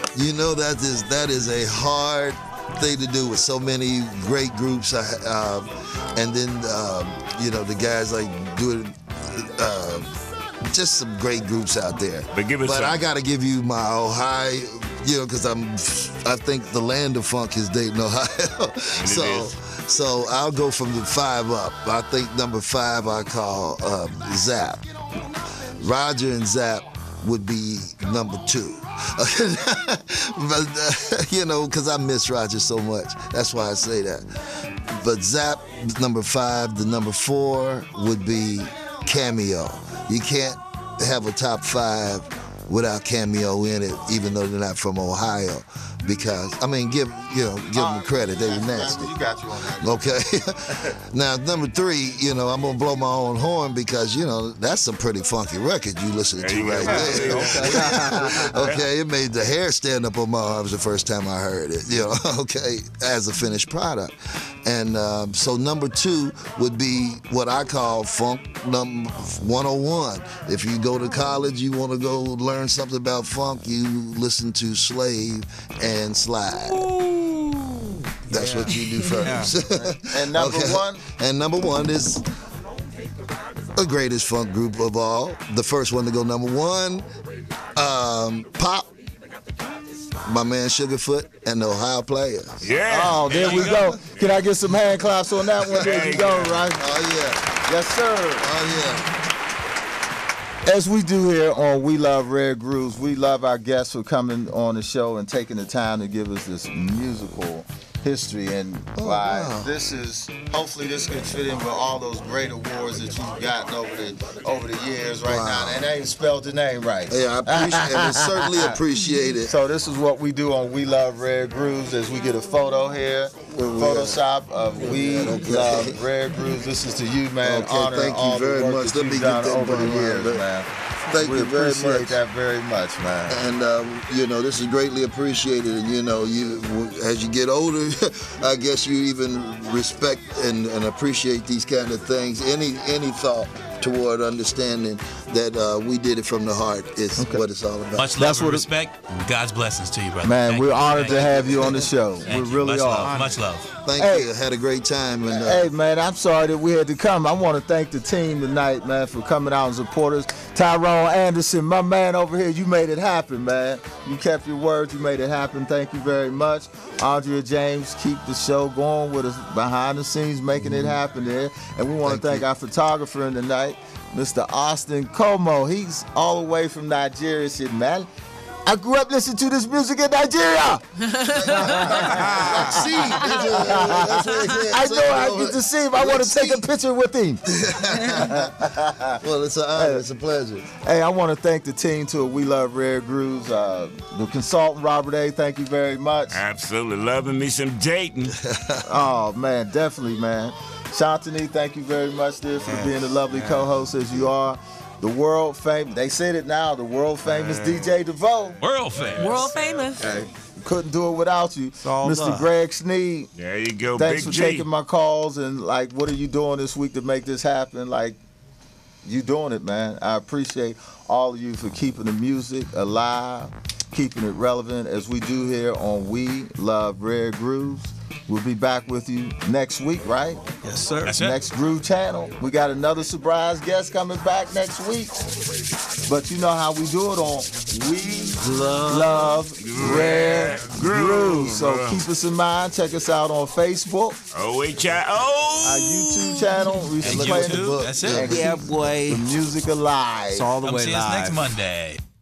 That is a hard thing to do with so many great groups, and then the guys like do it. Just some great groups out there. But I got to give you my Ohio, because I think the land of funk is Dayton, Ohio. So I'll go from the 5 up. I think number 5 I call Zapp. Roger and Zapp would be number 2. But, because I miss Roger so much. That's why I say that. But Zapp, number 5. The number 4 would be Cameo. You can't have a top 5 without Cameo in it, even though they're not from Ohio. Because give them credit, they were nasty. You got you on that. Okay. Now number 3, I'm gonna blow my own horn because that's a pretty funky record you listening to right there. Okay, it made the hair stand up on my arms the first time I heard it. Okay, as a finished product. And so number 2 would be what I call Funk 101. If you go to college, you want to go learn something about funk, you listen to Slave and Slide. That's what you do first. And number 1? And number 1 is the greatest funk group of all. The first one to go number 1, Pop. My man Sugarfoot and the Ohio Players. Yeah. Oh, there we go. Can I get some hand claps on that one? There you go, right? Oh, yeah. Yes, sir. Oh, yeah. As we do here on We Love Rare Grooves, we love our guests for coming on the show and taking the time to give us this musical history. And hopefully this can fit in with all those great awards that you've gotten over the years now. And they ain't spelled the name right. Yeah, I appreciate it. It's certainly appreciated. So this is what we do on We Love Rare Grooves as we get a photo here. Photoshop of We Love Rare Grooves. This is to you, man. Okay, honor thank all you very the work much. that you've done over the years, man. man. Thank you very much. We appreciate that very much, man. And this is greatly appreciated. And as you get older, I guess you even respect and appreciate these kind of things. Any thought toward understanding that we did it from the heart is what it's all about. Much love and respect. God's blessings to you, brother. Man, Thank we're you. honored Thank to you. have you on the show. We Thank you. really Much are. love. Much love. Thank you. Had a great time. And Hey, man, I'm sorry that we had to come. I want to thank the team tonight, man, for coming out and support us. Tyrone Anderson, my man over here, you made it happen, man. You kept your word. You made it happen. Thank you very much. Andrea James, keep the show going with us behind the scenes, making it happen there. And we want to thank our photographer in the night, Mr. Austin Como. He's all the way from Nigeria. Said, man, I grew up listening to this music in Nigeria. I know I get to see him. I want to take a picture with him. Well, it's an honor. It's a pleasure. Hey, I want to thank the team to We Love Rare Grooves. The consultant, Robert A., thank you very much. Absolutely. Loving me some Dayton. Oh, man, definitely, man. Shantini, thank you very much, dear, for being a lovely co-host as you are. The world famous, they said it now, the world famous DJ DeVoe. World famous. World famous. Hey, couldn't do it without you. all Mr. love. Greg Sneed. There you go, Thanks Big for G. taking my calls and, like, what are you doing this week to make this happen? Like, you doing it, man. I appreciate all of you for keeping the music alive, keeping it relevant as we do here on We Love Rare Grooves. We'll be back with you next week, right? Yes, sir. That's it. Next Groove Channel. We got another surprise guest coming back next week. But you know how we do it on We Love Rare Grooves. So keep us in mind. Check us out on Facebook. Our YouTube channel. We And play YouTube. That's it. and Yeah, keep boy. the music alive. It's all the Come way see live. us next Monday.